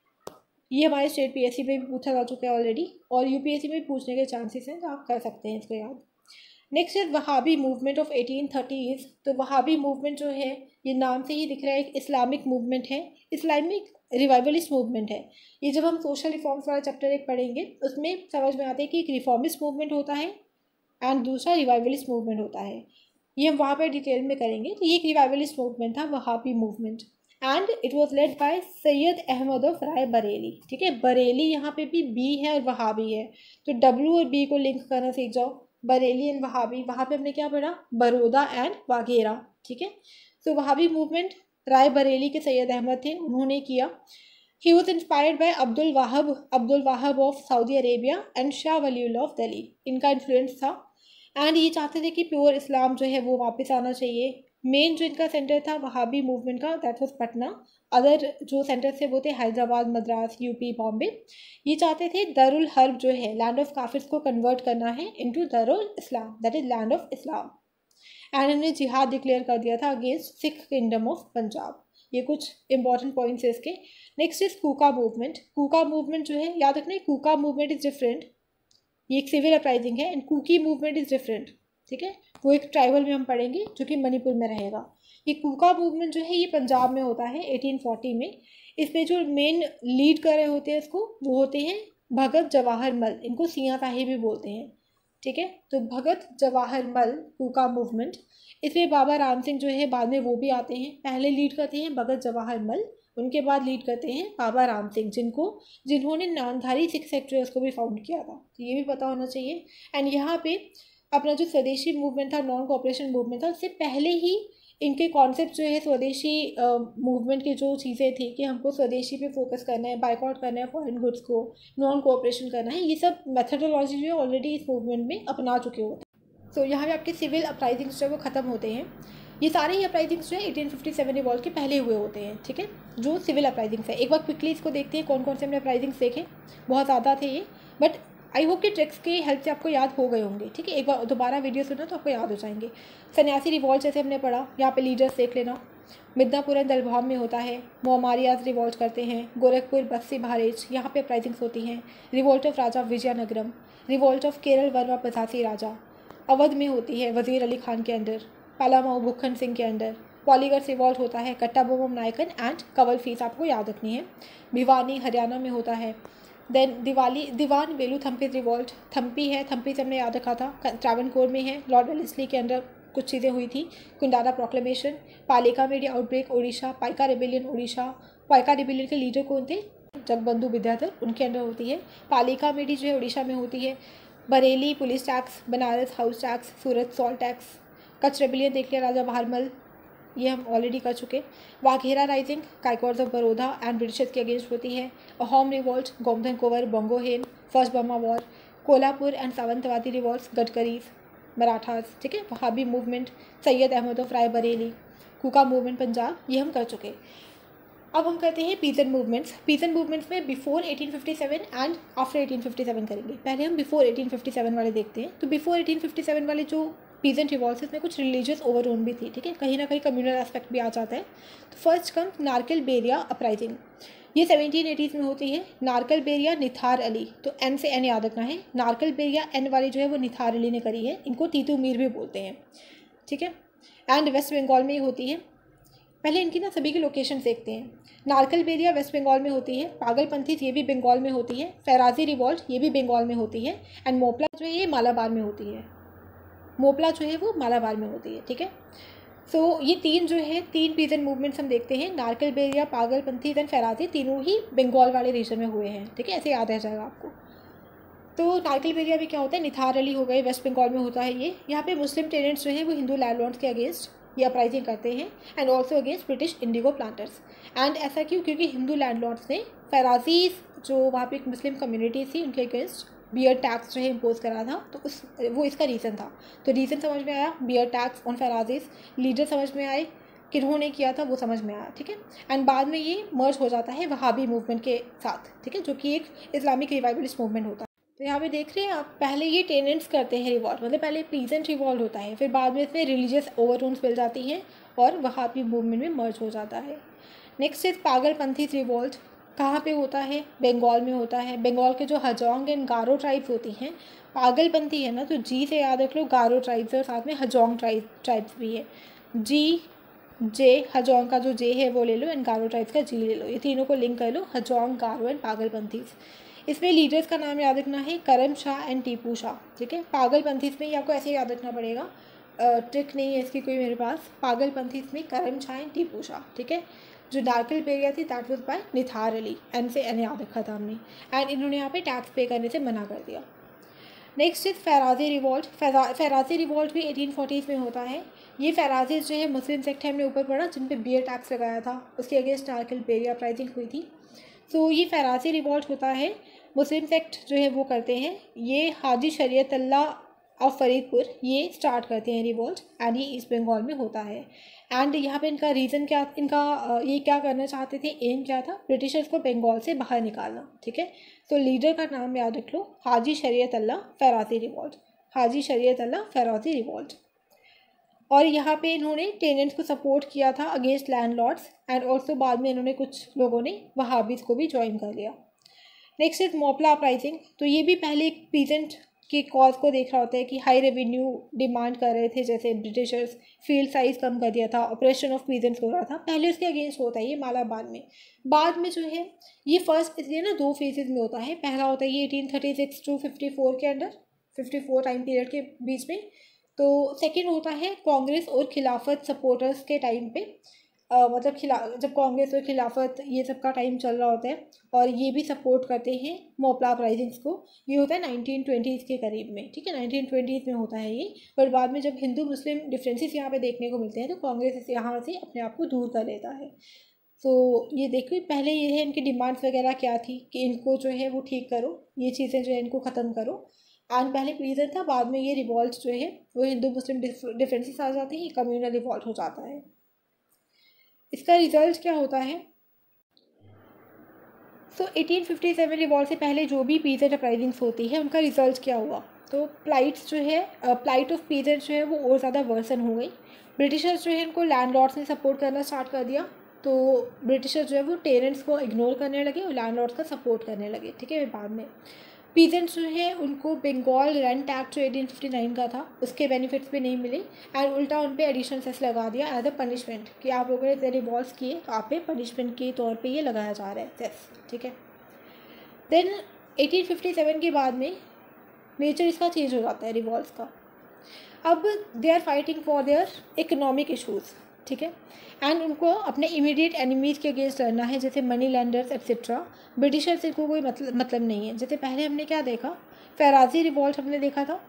ये हमारे स्टेट पीएससी में भी पूछा जा चुका है ऑलरेडी, और यूपीएससी में भी पूछने के चांसेस हैं, तो आप कर सकते हैं इसको याद। नेक्स्ट है Wahabi movement of eighteen thirties. तो वहाबी मूवमेंट जो है ये नाम से ही दिख रहा है, एक इस्लामिक मूवमेंट है, इस्लामिक रिवाइवलिस्ट मूवमेंट है। ये जब हम सोशल रिफॉर्म्स वाला चैप्टर एक पढ़ेंगे उसमें समझ में आता है कि एक रिफॉर्मिस्ट मूवमेंट होता है एंड दूसरा रिवाइवलिस्ट मूवमेंट होता है, ये हम वहाँ पर डिटेल में करेंगे। तो ये एक रिवाइवलिस्ट मूवमेंट था, Wahabi movement, and it was led by Syed Ahmad of Rae Bareli, ठीक है। बरेली यहाँ पे भी बी है और वहाबी है, तो डब्ल्यू और बी को लिंक करना सीख जाओ, बरेली एंड वहाबी। वहाँ पे हमने क्या पढ़ा, बरोदा एंड वाघेरा, ठीक है। सो वहाबी मूवमेंट राय बरेली के सैयद अहमद थे, उन्होंने किया। He was inspired by Abdul Wahab Abdul Wahab of Saudi Arabia and Shah Waliullah of Delhi, इनका इन्फ्लुएंस था। एंड ये चाहते थे कि प्योर इस्लाम जो है वो वापस आना चाहिए। मेन जो इनका सेंटर था वहाबी मूवमेंट का, दैट वाज पटना। अदर जो सेंटर थे वो थे हैदराबाद, मद्रास, यूपी, बॉम्बे। ये चाहते थे दरुल हर्ब जो है लैंड ऑफ काफिर्स को कन्वर्ट करना है इनटू दरुल इस्लाम, that is land of Islam. And इन्होंने जिहाद डिक्लेयर कर दिया था against Sikh kingdom of Punjab. ये कुछ इंपॉर्टेंट पॉइंट्स है इसके। Next is Kuka movement. Kuka movement जो है याद रखना, कूका मूवमेंट इज डिफरेंट, ये एक सिविल अपराइजिंग है, and Kuki movement is different, ठीक है। वो एक ट्राइबल में हम पढ़ेंगे जो कि मणिपुर में रहेगा। ये कूका मूवमेंट जो है ये पंजाब में होता है एटीन फोर्टी में। इसमें जो मेन लीड कर रहे होते हैं इसको वो होते हैं भगत जवाहर मल, इनको सियां ताही भी बोलते हैं, ठीक है। तो भगत जवाहर मल कूका मूवमेंट, इसमें बाबा राम सिंह जो है बाद में वो भी आते हैं। पहले लीड करते हैं भगत जवाहर मल, उनके बाद लीड करते हैं बाबा राम सिंह, जिनको जिन्होंने नामधारी सिख सेक्टर्स को भी फाउंड किया था, तो ये भी पता होना चाहिए। एंड यहाँ पे अपना जो स्वदेशी मूवमेंट था, नॉन कोऑपरेशन मूवमेंट था, उससे पहले ही इनके कॉन्सेप्ट जो है स्वदेशी मूवमेंट की जो चीज़ें थी कि हमको स्वदेशी पे फोकस करना है, बाइकआउट करना है फॉरेन गुड्स को, नॉन कोऑपरेशन करना है, ये सब मेथडोलॉजी जो है ऑलरेडी इस मूवमेंट में अपना चुके होते हैं। सो so, यहाँ पे आपके सिविल अपराइजिंग्स जो है वो ख़त्म होते हैं। ये सारे ही अपराइजिंग्स जो है एटीन फिफ्टी सेवन रिवॉल्ट के पहले हुए होते हैं, ठीक है, जो सिविल अपराइजिंग्स है। एक बार क्विकली इसको देखते हैं कौन कौन से हमने अपराइजिंग्स देखे, बहुत ज़्यादा थे ये, बट आई होप कि ट्रिक्स की हेल्प से आपको याद हो गए होंगे, ठीक है। एक बार दोबारा वीडियो सुना तो आपको याद हो जाएंगे। सन्यासी रिवॉल्ट जैसे हमने पढ़ा, यहाँ पे लीडर्स देख लेना। मिदनापुर एंड दलभौम में होता है, मोहम्मदियाज रिवॉल्ट करते हैं। गोरखपुर, बस्सी, भारेज, यहाँ पे अपराइजिंग्स होती हैं। Revolt of Raja Vizianagaram, revolt of Kerala Varma Pazhassi Raja, Awadh में होती है वजीर अली खान के अंडर, पालामाऊ भुखन सिंह के अंडर। पॉलीगढ़ रिवॉल्ट होता है कट्टा बोमम नायकन एंड कवल फीस, आपको याद रखनी है। भिवानी हरियाणा में होता है। देन दिवाली दीवान वेलू थम्पी रिवॉल्ट, थम्पी है, थम्पी से हमने याद रखा था, त्रावणकोर में है, लॉर्ड वेलेस्ली के अंडर कुछ चीज़ें हुई थी। कुंडाला प्रोक्लेमेशन, पालिका मेडी outbreak Orissa, Paika rebellion Orissa. Paika rebellion के लीडर कौन थे, जगबंधु विद्याधर, उनके अंडर होती है। पालिका मेडी जो है उड़ीसा में होती है। Bareilly police tax, Banaras house tax, Surat salt tax. Kutch rebellion देख लिया राजा बहारमल। ये हम ऑलरेडी कर चुके। Waghera rising Gaikwads of Baroda and Britishers के अगेंस्ट होती है। Ahom revolt, Gomdhar Konwar, Bargohain, first Burma war, Kolhapur and Sawantwadi revolts, Gadkaris, Marathas, ठीक है। Wahabi movement, Syed Ahmad of Rae Bareli, Kuka movement Punjab, ये हम कर चुके। अब हम करते हैं पीजन मूवमेंट्स। पीजन मूवमेंट्स में before eighteen fifty seven and after eighteen fifty seven करेंगे। पहले हम बिफोर एटीन फिफ्टी सेवन वाले देखते हैं। तो बिफोर एटीन फिफ्टी सेवन वाले जो पीजन रिवॉल्ट्स इसमें कुछ रिलीजियस ओवरटोन भी थी, ठीक है, कहीं ना कहीं कम्युनल एस्पेक्ट भी आ जाता है। तो first come Narkel Beria uprising, ये सेवनटीन एटीज़ में होती है। नारकल बेरिया निथार अली, तो एन से एन याद रखना है। नारकल बेरिया एन वाली जो है वो निथार अली ने करी है, इनको तीतू मीर भी बोलते हैं, ठीक है। एंड वेस्ट बंगाल में ही होती है। पहले इनकी ना सभी की लोकेशन देखते हैं। नारकल बेरिया वेस्ट बंगाल में होती है। पागलपंथी ये भी बंगाल में होती है। फैराजी रिवॉल्ट ये भी बंगाल में होती है। एंड मोपला जो है ये मालाबार में होती है। मोपला जो है वो मालाबार में होती है, ठीक है। सो so, ये तीन जो है तीन पीजन मूवमेंट्स हम देखते हैं। नारकल बेरिया, पागलपंथी एंड फैराजी, तीनों ही बंगाल वाले रीजन में हुए हैं, ठीक है, ऐसे याद रह जाएगा आपको। तो नारकल बेरिया भी क्या होता है, निथार अली हो गए, वेस्ट बंगाल में होता है ये। यहाँ पे मुस्लिम टेनेंट्स जो है वो हिंदू लैंडलॉर्ड्स के अगेंस्ट ये अपराइजिंग करते हैं and also against British indigo planters. एंड ऐसा क्यों, क्योंकि हिंदू लैंडलॉर्ड्स ने फैराजीज जो वहाँ पे एक मुस्लिम कम्युनिटी थी उनके अगेंस्ट बियर टैक्स जो है इम्पोज करा था, तो उस वो इसका रीज़न था। तो रीज़न समझ में आया, beard tax on Farazis. Leader समझ में आए, किन्होंने किया था वो समझ में आया, ठीक है। एंड बाद में ये मर्ज हो जाता है वहाबी मूवमेंट के साथ, ठीक है, जो कि एक इस्लामिक रिवाइवलिस्ट मूवमेंट होता है। तो यहाँ पे देख रहे हैं आप, पहले ये टेनेंट्स करते हैं रिवॉल्ट, मतलब पहले पीजेंट रिवॉल्ट होता है, फिर बाद में इसमें रिलीजियस ओवरटोन्स मिल जाती हैं और वहाबी मूवमेंट में मर्ज हो जाता है। Next is Pagalpanthi revolt. कहाँ पे होता है, बंगाल में होता है। बंगाल के जो हजोंग एंड गारो ट्राइब्स होती हैं, पागलपंथी है ना तो जी से याद रख लो, गारो ट्राइब्स है और साथ में हजोंग ट्राइब ट्राइब्स भी है। जी जे, हजोंग का जो जे है वो ले लो एंड गारो ट्राइब्स का जी ले लो, ये तीनों को लिंक कर लो, हजोंग, गारो एंड पागलपंथी। इसमें लीडर्स का नाम याद रखना है, करम शाह एंड टीपू शाह, ठीक है। पागलपंथी में ये आपको ऐसे याद रखना पड़ेगा, ट्रिक नहीं है इसकी कोई मेरे पास। पागलपंथी में करम शाह एंड टीपू शाह, ठीक है। जो नारकल बेरिया थी that was by Nithar Ali, N से एन याद रखा था हमने। एंड इन्होंने यहाँ पे टैक्स पे करने से मना कर दिया। Next is Faraizi revolt. Faraizi revolt भी एटीन फोर्टीज़ में होता है। ये फैराजीज जो है मुस्लिम सेक्ट हमने ऊपर पढ़ा जिन पे बियर टैक्स लगाया था, उसके अगेंस्ट नारकल बेरिया अपराइजिंग हुई थी। सो so, ये फैराजी रिवॉल्ट होता है, मुस्लिम सेक्ट जो है वो करते हैं। ये हाजी शरीयत अल्लाह ऑफ फरीदपुर ये स्टार्ट करते हैं रिवॉल्ट, एंड ये ईस्ट बंगाल में होता है। एंड यहाँ पे इनका रीज़न क्या, इनका ये क्या करना चाहते थे, एम क्या था, ब्रिटिशर्स को बंगाल से बाहर निकालना, ठीक है। तो लीडर का नाम याद रख लो, हाजी शरीयत अल्लाह फैराजी रिवॉल्ट, हाजी शरीयत अल्लाह फैराजी रिवॉल्ट। और यहाँ पे इन्होंने टेनेंट्स को सपोर्ट किया था अगेंस्ट लैंडलॉर्ड्स, एंड ऑल्सो बाद में इन्होंने कुछ लोगों ने वहाबीज को भी ज्वाइन कर लिया। Next is Moplah uprising. तो ये भी पहले एक पीजेंट की कॉज को देख रहा होता है कि हाई रेवेन्यू डिमांड कर रहे थे, जैसे ब्रिटिशर्स, फील्ड साइज कम कर दिया था, ऑपरेशन ऑफ पीजेंट्स हो रहा था, पहले उसके अगेंस्ट होता है ये मालाबार में। बाद में जो है ये फर्स्ट इसलिए ना दो फेजेस में होता है। पहला होता है ये eighteen thirty six to fifty four के under, fifty four time period के बीच में। तो सेकेंड होता है कांग्रेस और खिलाफत सपोर्टर्स के टाइम पे, Uh, मतलब खिला जब कांग्रेस और खिलाफत ये सब का टाइम चल रहा होता है और ये भी सपोर्ट करते हैं मोपला अपराइजिंग्स को। ये होता है नाइनटीन ट्वेंटीज़ के करीब में, ठीक है, नाइनटीन ट्वेंटीज़ में होता है ये। पर बाद में जब हिंदू मुस्लिम डिफरेंसेस यहाँ पे देखने को मिलते हैं तो कांग्रेस यहाँ से अपने आप को दूर कर लेता है। तो ये देखिए पहले ये है इनकी डिमांड्स वगैरह क्या थी कि इनको जो है वो ठीक करो, ये चीज़ें जो है इनको ख़त्म करो। एंड पहले पीरियड था, बाद में ये रिवॉल्ट जो है वो हिंदू मुस्लिम डिफरेंसेस आ जाते हैं, कम्युनल रिवॉल्ट हो जाता है। इसका रिजल्ट क्या होता है, so eighteen fifty seven revolt से पहले जो भी पीजेंट अपराइजिंग्स होती है उनका रिजल्ट क्या हुआ, तो प्लाइट्स जो है प्लाइट ऑफ पीजेंट जो है वो और ज़्यादा वर्सन हो गई। ब्रिटिशर्स जो है इनको लैंडलॉर्ड्स ने सपोर्ट करना स्टार्ट कर दिया, तो ब्रिटिशर्स जो है वो टेनेंट्स को इग्नोर करने लगे और लैंडलॉर्ड्स का सपोर्ट करने लगे, ठीक है। बाद में पीजेंट्स जो है उनको बंगाल रेंट एक्ट जो एटीन फिफ्टी नाइन का था उसके बेनिफिट्स भी नहीं मिले, एंड उल्टा उन पे एडिशनल सेस लगा दिया एज अ पनिशमेंट कि आप लोगों ने इतने रिवॉल्ट्स किए तो आप पे पनिशमेंट के तौर पे ये लगाया जा रहा है सेस, ठीक है। देन एटीन फिफ्टी सेवन के बाद में नेचर इसका चेंज हो जाता है रिवॉल्ट्स का। अब they are fighting for their economic issues, ठीक है, एंड उनको अपने इमीडिएट एनिमीज के अगेंस्ट लड़ना है, जैसे मनी लैंडर्स एक्सेट्रा। ब्रिटिशर्स को कोई मतलब मतलब नहीं है। जैसे पहले हमने क्या देखा, फैराजी रिवॉल्ट हमने देखा था,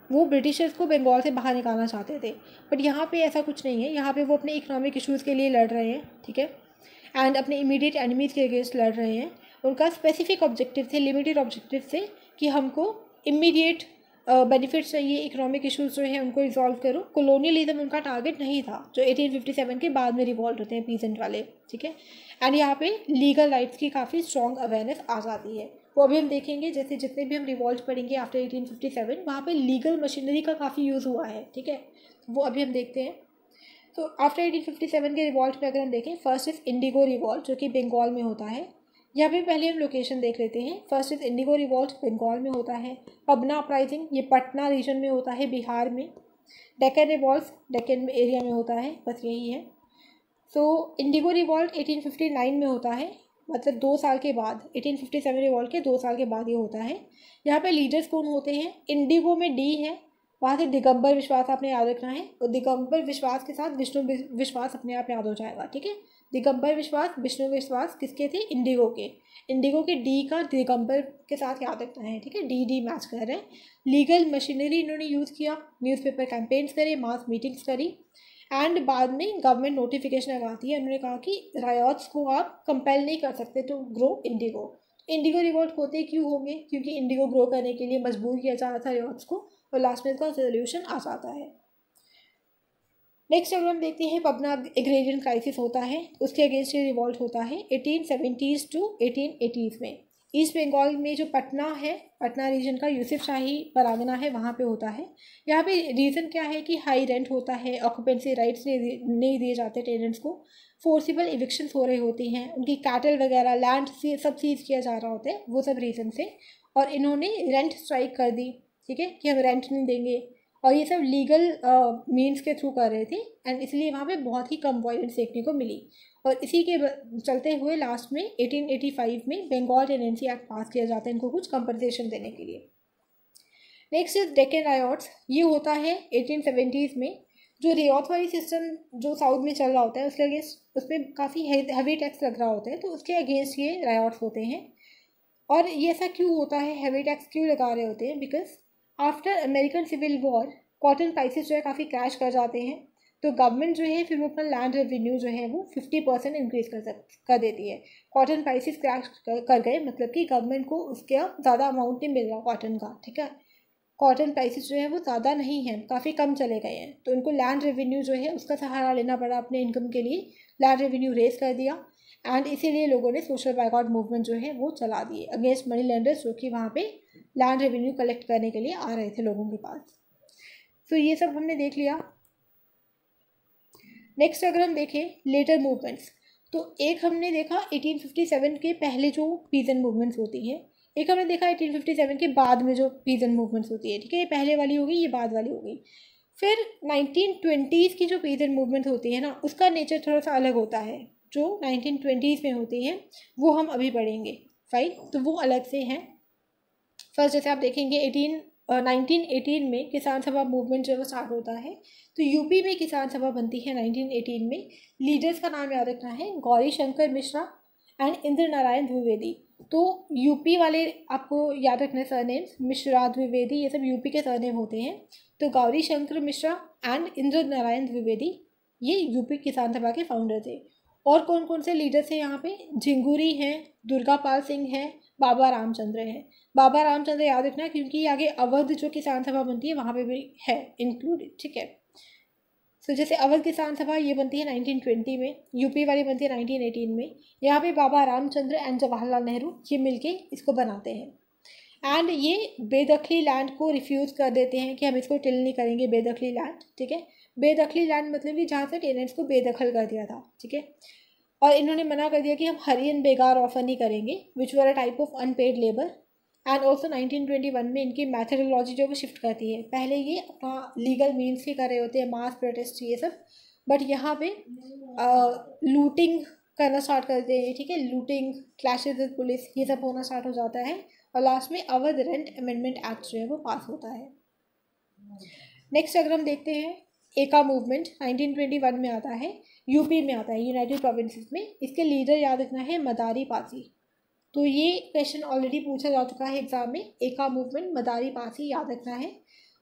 वो ब्रिटिशर्स को बंगाल से बाहर निकालना चाहते थे, बट यहाँ पे ऐसा कुछ नहीं है। यहाँ पे वो अपने इकोनॉमिक इश्यूज़ के लिए लड़ रहे हैं, ठीक है, एंड अपने इमीडिएट एनिमीज़ के अगेंस्ट लड़ रहे हैं। उनका स्पेसिफिक ऑब्जेक्टिव थे, लिमिटेड ऑब्जेक्टिव थे कि हमको इमीडिएट बेनिफिट्स चाहिए, इकोनॉमिक इश्यूज जो है उनको रिजॉल्व करो। कॉलोनियलिज्म उनका टारगेट नहीं था, जो एटीन फिफ्टी सेवन के बाद में रिवॉल्ट होते हैं पीसेंट वाले, ठीक है। एंड यहाँ पे लीगल राइट्स की काफ़ी स्ट्रॉन्ग अवेयरनेस आ जाती है। वो अभी हम देखेंगे, जैसे जितने भी हम रिवॉल्ट पढ़ेंगे आफ्टर एटीन फिफ्टी सेवन, वहाँ पे लीगल मशीनरी का काफ़ी यूज़ हुआ है, ठीक है। वो अभी हम देखते हैं। तो आफ्टर एटीन फिफ्टी सेवन के रिवॉल्ट में अगर हम देखें, फर्स्ट इज़ इंडिगो रिवॉल्ट, जो कि बंगाल में होता है। यहाँ पे पहले हम लोकेशन देख लेते हैं। First is indigo revolt, Bengal में होता है। पबना अपराइजिंग, ये पटना रीजन में होता है, बिहार में। डेक्कन रिवॉल्ट, डेक्कन एरिया में होता है, बस यही है। So indigo revolt eighteen fifty nine में होता है, मतलब दो साल के बाद, एटीन फिफ्टी सेवन रिवॉल्ट के दो साल के बाद ये होता है। यहाँ पे लीडर्स कौन होते हैं? इंडिगो में डी है, वहाँ से दिगंबर विश्वास आपने याद रखना है, और दिगंबर विश्वास के साथ विष्णु विश्वास अपने आप याद हो जाएगा, ठीक है। दिगंबर विश्वास, विष्णु विश्वास किसके थे? इंडिगो के। इंडिगो के डी का दिगंबर के साथ याद रखना है, ठीक है। डी डी मैच कर रहे हैं। लीगल मशीनरी इन्होंने यूज़ किया, न्यूज़पेपर कैंपेन्स करे, मास मीटिंग्स करी, एंड बाद में गवर्नमेंट नोटिफिकेशन लगाती है। उन्होंने कहा कि रायट्स को आप कंपेल नहीं कर सकते to grow indigo. Indigo revolt होते क्यों होंगे? क्योंकि इंडिगो ग्रो करने के लिए मजबूर किया जा रहा था रायट्स को, और लास्ट में इसका सोल्यूशन आ जाता है। नेक्स्ट अगर हम देखते हैं, पबना एग्रेरियन क्राइसिस होता है, उसके अगेंस्ट ये रिवॉल्ट होता है eighteen seventies to eighteen eighties में। ईस्ट बंगाल में जो पटना है, पटना रीजन का यूसुफ शाही परागना है, वहाँ पे होता है। यहाँ पे रीज़न क्या है कि हाई रेंट होता है, ऑक्यूपेंसी राइट्स नहीं दिए जाते टेनेंट्स को, फोर्सिबल इविक्शंस हो रही होती हैं, उनकी कैटल वगैरह लैंड से सब सीज किया जा रहा होता है, वो सब रीज़न से। और इन्होंने रेंट स्ट्राइक कर दी, ठीक है, कि हम रेंट नहीं देंगे, और ये सब लीगल मीन्स के थ्रू कर रहे थे, एंड इसलिए वहाँ पे बहुत ही कम वायलेंस देखने को मिली। और इसी के चलते हुए लास्ट में एटीन एटी फाइव में बंगाल टेनेंसी एक्ट पास किया जाता है इनको कुछ कंपनसेशन देने के लिए। नेक्स्ट इज डेक्कन रायट्स, ये होता है एटीन सेवेंटीज़ में। जो रियायत वाली सिस्टम जो साउथ में चल रहा होता है, उसके अगेंस्ट उसमें काफ़ी हैवी टैक्स लग रहा होता है, तो उसके अगेंस्ट ये रायट्स होते हैं। और ये ऐसा क्यों होता है, हैवी टैक्स क्यों लगा रहे होते हैं? Because after American civil war cotton prices जो है काफ़ी क्रैश कर जाते हैं, तो गवर्नमेंट जो है फिर वो अपना लैंड रेवेन्यू जो है वो फिफ्टी परसेंट इंक्रीज़ कर सक कर देती है। कॉटन प्राइसेस क्रैश कर गए, मतलब कि गवर्नमेंट को उसके ज़्यादा अमाउंट नहीं मिल रहा कॉटन का, ठीक है। कॉटन प्राइसेस जो है वो ज़्यादा नहीं है, काफ़ी कम चले गए हैं, तो उनको लैंड रेवेन्यू जो है उसका सहारा लेना पड़ा अपने इनकम के लिए। लैंड रेवेन्यू रेस कर दिया, एंड इसीलिए लोगों ने सोशल बायकॉट मूवमेंट जो है वो चला दिए अगेंस्ट मनी लेंडर्स, जो कि वहाँ पे लैंड रेवेन्यू कलेक्ट करने के लिए आ रहे थे लोगों के पास। तो ये सब हमने देख लिया। नेक्स्ट अगर हम देखें लेटर मूवमेंट्स, तो एक हमने देखा एटीन फिफ्टी सेवन के पहले जो पीजन मूवमेंट्स होती है, एक हमने देखा एटीन फिफ्टी सेवन के बाद में जो पीजन मूवमेंट्स होती है, ठीक है। ये पहले वाली हो गई, ये बाद वाली हो गई। फिर नाइनटीन ट्वेंटीज़ की जो पीजन मूवमेंट होती है ना, उसका नेचर थोड़ा सा अलग होता है। जो नाइनटीन ट्वेंटीज़ में होती हैं वो हम अभी पढ़ेंगे, फाइन, तो वो अलग से हैं। फर्स्ट जैसे आप देखेंगे एटीन नाइनटीन एटीन में किसान सभा मूवमेंट जो है वो स्टार्ट होता है, तो यूपी में किसान सभा बनती है नाइनटीन एटीन में। लीडर्स का नाम याद रखना है, गौरी शंकर मिश्रा एंड इंद्र नारायण द्विवेदी। तो यूपी वाले आपको याद रखना है सरनेम्स, मिश्रा, द्विवेदी, ये सब यूपी के सरनेम होते हैं। तो गौरी शंकर मिश्रा एंड इंद्र नारायण द्विवेदी ये यूपी किसान सभा के फाउंडर थे। और कौन कौन से लीडर्स हैं यहाँ पे? झिंगुरी हैं, दुर्गापाल सिंह हैं, बाबा रामचंद्र हैं। बाबा रामचंद्र याद रखना, क्योंकि आगे अवध जो किसान सभा बनती है वहाँ पे भी है इंक्लूडेड, ठीक है। सो so, जैसे अवध किसान सभा ये बनती है नाइनटीन ट्वेंटी में, यूपी वाली बनती है नाइनटीन एटीन में। यहाँ पे बाबा रामचंद्र एंड जवाहरलाल नेहरू ये मिलके इसको बनाते हैं। एंड ये बेदखली लैंड को रिफ्यूज़ कर देते हैं कि हम इसको टिल नहीं करेंगे, बेदखली लैंड, ठीक है। बेदखली लैंड मतलब कि जहाँ से टेनेंट्स को बेदखल कर दिया था, ठीक है। और इन्होंने मना कर दिया कि हम हरी एंड बेगार ऑफर नहीं करेंगे, which were a type of unpaid labour. And also nineteen twenty one में इनकी मैथडोलॉजी जो वो शिफ्ट करती है। पहले ये अपना लीगल मीन्स के कर रहे होते हैं, मास प्रोटेस्ट ये सब, बट यहाँ पे लूटिंग करना स्टार्ट करते हैं, ठीक है। लूटिंग, क्लैशेस विद पुलिस, ये सब होना स्टार्ट हो जाता है, और लास्ट में अवध रेंट अमेंडमेंट एक्ट जो है वो पास होता है। नेक्स्ट अगर हम देखते हैं एका मूवमेंट नाइनटीन ट्वेंटी वन में आता है, यूपी में आता है, यूनाइटेड प्रोविंसेस में। इसके लीडर याद रखना है मदारी पासी। तो ये क्वेश्चन ऑलरेडी पूछा जा चुका है एग्जाम में, एका मूवमेंट, मदारी पासी याद रखना है।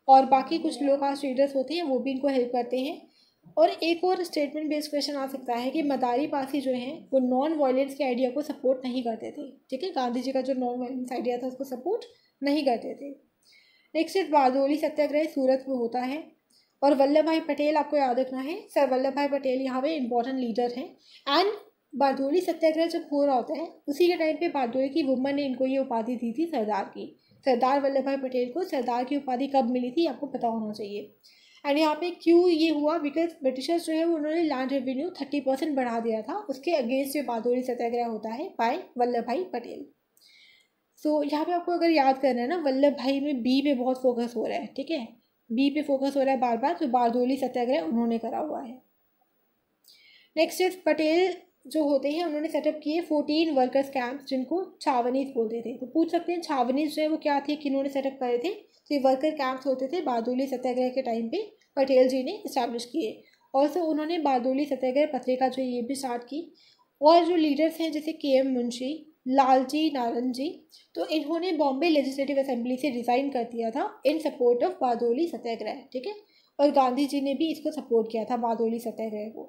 और बाकी कुछ लो कास्ट लीडर्स होते हैं वो भी इनको हेल्प करते हैं। और एक और स्टेटमेंट बेस्ड क्वेश्चन आ सकता है कि मदारी पासी जो हैं वो नॉन वायलेंस के आइडिया को सपोर्ट नहीं करते थे, ठीक है, गांधी जी का जो नॉन वायलेंस आइडिया था उसको सपोर्ट नहीं करते थे। नेक्स्ट बारदोली सत्याग्रह सूरत में होता है। और वल्लभ भाई पटेल आपको याद रखना है, सर वल्लभ भाई पटेल यहाँ पे इंपॉर्टेंट लीडर हैं। एंड बारदोली सत्याग्रह जब हो रहा होता है उसी के टाइम पे बारदोली की वुमन ने इनको ये उपाधि दी थी सरदार की। सरदार वल्लभ भाई पटेल को सरदार की उपाधि कब मिली थी आपको पता होना चाहिए। एंड यहाँ पे क्यों ये हुआ, बिकॉज ब्रिटिशर्स जो है वो उन्होंने लैंड रेवेन्यू थर्टी परसेंट बढ़ा दिया था, उसके अगेंस्ट ये बारदोली सत्याग्रह होता है बाय वल्लभ भाई पटेल। सो so, यहाँ पे आपको अगर याद करना है ना, वल्लभ भाई में बी पे बहुत फोकस हो रहा है, ठीक है, बी पे फोकस हो रहा है बार बार, तो बारदोली सत्याग्रह उन्होंने करा हुआ है। नेक्स्ट इज पटेल जो होते हैं उन्होंने सेटअप किए फोर्टीन वर्कर्स कैंप्स जिनको छावनीज बोलते थे। तो पूछ सकते हैं छावनीज जो है वो क्या थे, किन्होंने सेटअप करे थे। तो ये वर्कर कैंप्स होते थे बारदोली सत्याग्रह के टाइम पे पटेल जी ने इस्टेब्लिश किए। और सो उन्होंने बारदोली सत्याग्रह पत्रिका जो है ये भी स्टार्ट की। और जो लीडर्स हैं जैसे के एम मुंशी, लालजी नारायण जी, तो इन्होंने बॉम्बे लेजिस्लेटिव असेंबली से रिज़ाइन कर दिया था in support of Bardoli Satyagraha, ठीक है। और गांधी जी ने भी इसको सपोर्ट किया था बारदोली सत्याग्रह को।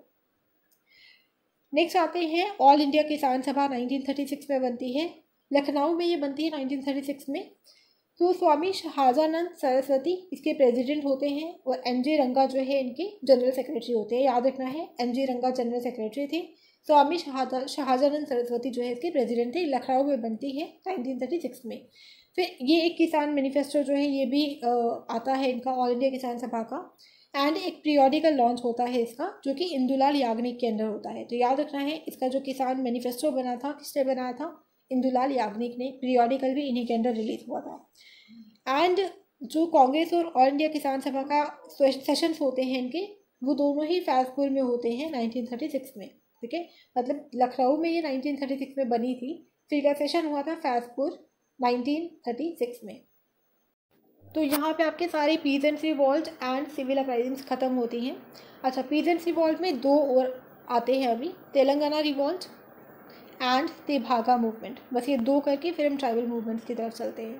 नेक्स्ट आते हैं ऑल इंडिया किसान सभा नाइनटीन थर्टी सिक्स में बनती है, लखनऊ में ये बनती है नाइनटीन थर्टी सिक्स में। तो स्वामी शहाजानंद सरस्वती इसके प्रेसिडेंट होते हैं और एम जे रंगा जो है इनके जनरल सेक्रेटरी होते हैं। याद रखना है एम जे रंगा जनरल सेक्रेटरी थे, स्वामी शहाजानंद सरस्वती जो है इसके प्रेसिडेंट थे। लखनऊ में बनती है नाइनटीन थर्टी सिक्स में। फिर ये एक किसान मैनिफेस्टो जो है ये भी आ, आता है इनका ऑल इंडिया किसान सभा का। एंड एक पीरियोडिकल लॉन्च होता है इसका जो कि इंदुलाल याग्निक के अंदर होता है। तो याद रखना है इसका जो किसान मैनिफेस्टो बना था किसने बनाया था, इंदुलाल याग्निक ने। पीरियोडिकल भी इन्हीं के अंदर रिलीज हुआ था। एंड जो कांग्रेस और ऑल इंडिया किसान सभा का सेशंस होते हैं इनके वो दोनों ही फैजपुर में होते हैं नाइनटीन थर्टी सिक्स में, ठीक है। मतलब लखनऊ में ये नाइनटीन थर्टी सिक्स में बनी थी, फिर का सेशन हुआ था फैजपुर नाइनटीन थर्टी सिक्स में। तो यहाँ पे आपके सारे peasants revolt and civil uprisings खत्म होती हैं। अच्छा, पीजेंट्स रिवॉल्ट में दो और आते हैं अभी, Telangana revolt and Tebhaga movement. बस ये दो करके फिर हम ट्राइबल मूवमेंट्स की तरफ चलते हैं।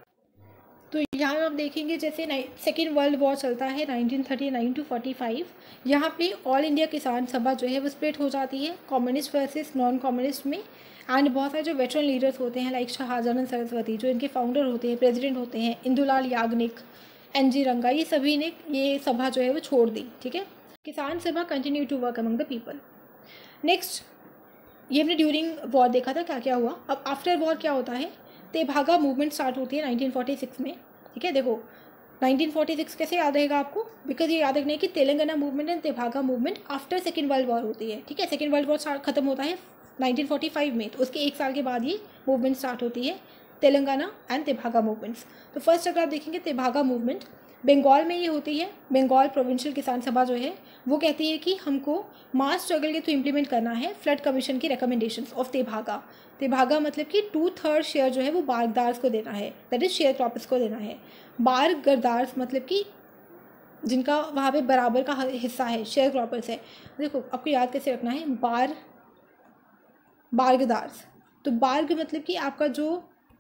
तो यहाँ आप देखेंगे जैसे सेकेंड वर्ल्ड वॉर चलता है nineteen thirty nine to forty five. यहाँ पे ऑल इंडिया किसान सभा जो है वो स्प्लिट हो जाती है कम्युनिस्ट वर्सेस नॉन कम्युनिस्ट में। एंड बहुत सारे जो वेटरन लीडर्स होते हैं लाइक शहाजानंद सरस्वती जो इनके फाउंडर होते हैं, प्रेसिडेंट होते हैं, इंदुलाल याग्निक, एन जी रंगा, ये सभी ने ये सभा जो है वो छोड़ दी, ठीक है। Kisan Sabha continue to work among the people. Next ये हमने ड्यूरिंग वॉर देखा था क्या क्या हुआ। अब आफ्टर वॉर क्या होता है, तेभागा मूवमेंट स्टार्ट होती है नाइनटीन फोर्टी सिक्स में, ठीक है। देखो नाइनटीन फोर्टी सिक्स कैसे याद रहेगा आपको, बिकॉज ये याद रखना है कि Telangana movement and Tebhaga movement after second world war होती है, ठीक है। सेकेंड वर्ल्ड वॉर खत्म होता है नाइनटीन फोर्टी फाइव में, तो उसके एक साल के बाद ये मूवमेंट स्टार्ट होती है तेलंगाना एंड तेभागा मूवमेंट्स। तो फर्स्ट अगर आप देखेंगे तेभागा मूवमेंट बंगाल में ये होती है। बंगाल प्रोविंशियल किसान सभा जो है वो कहती है कि हमको मास स्ट्रगल के थ्रू इम्प्लीमेंट करना है फ्लड कमीशन की रिकमेंडेशंस ऑफ तेभागा। तेभागा मतलब कि टू थर्ड शेयर जो है वो बारगदार्स को देना है, दैट इज शेयर क्रॉपर्स को देना है। बारगदार्स मतलब कि जिनका वहाँ पे बराबर का हिस्सा है, शेयर क्रॉपर्स है। देखो आपको याद कैसे रखना है, बार बारगदार्स, तो बार्ग मतलब कि आपका जो।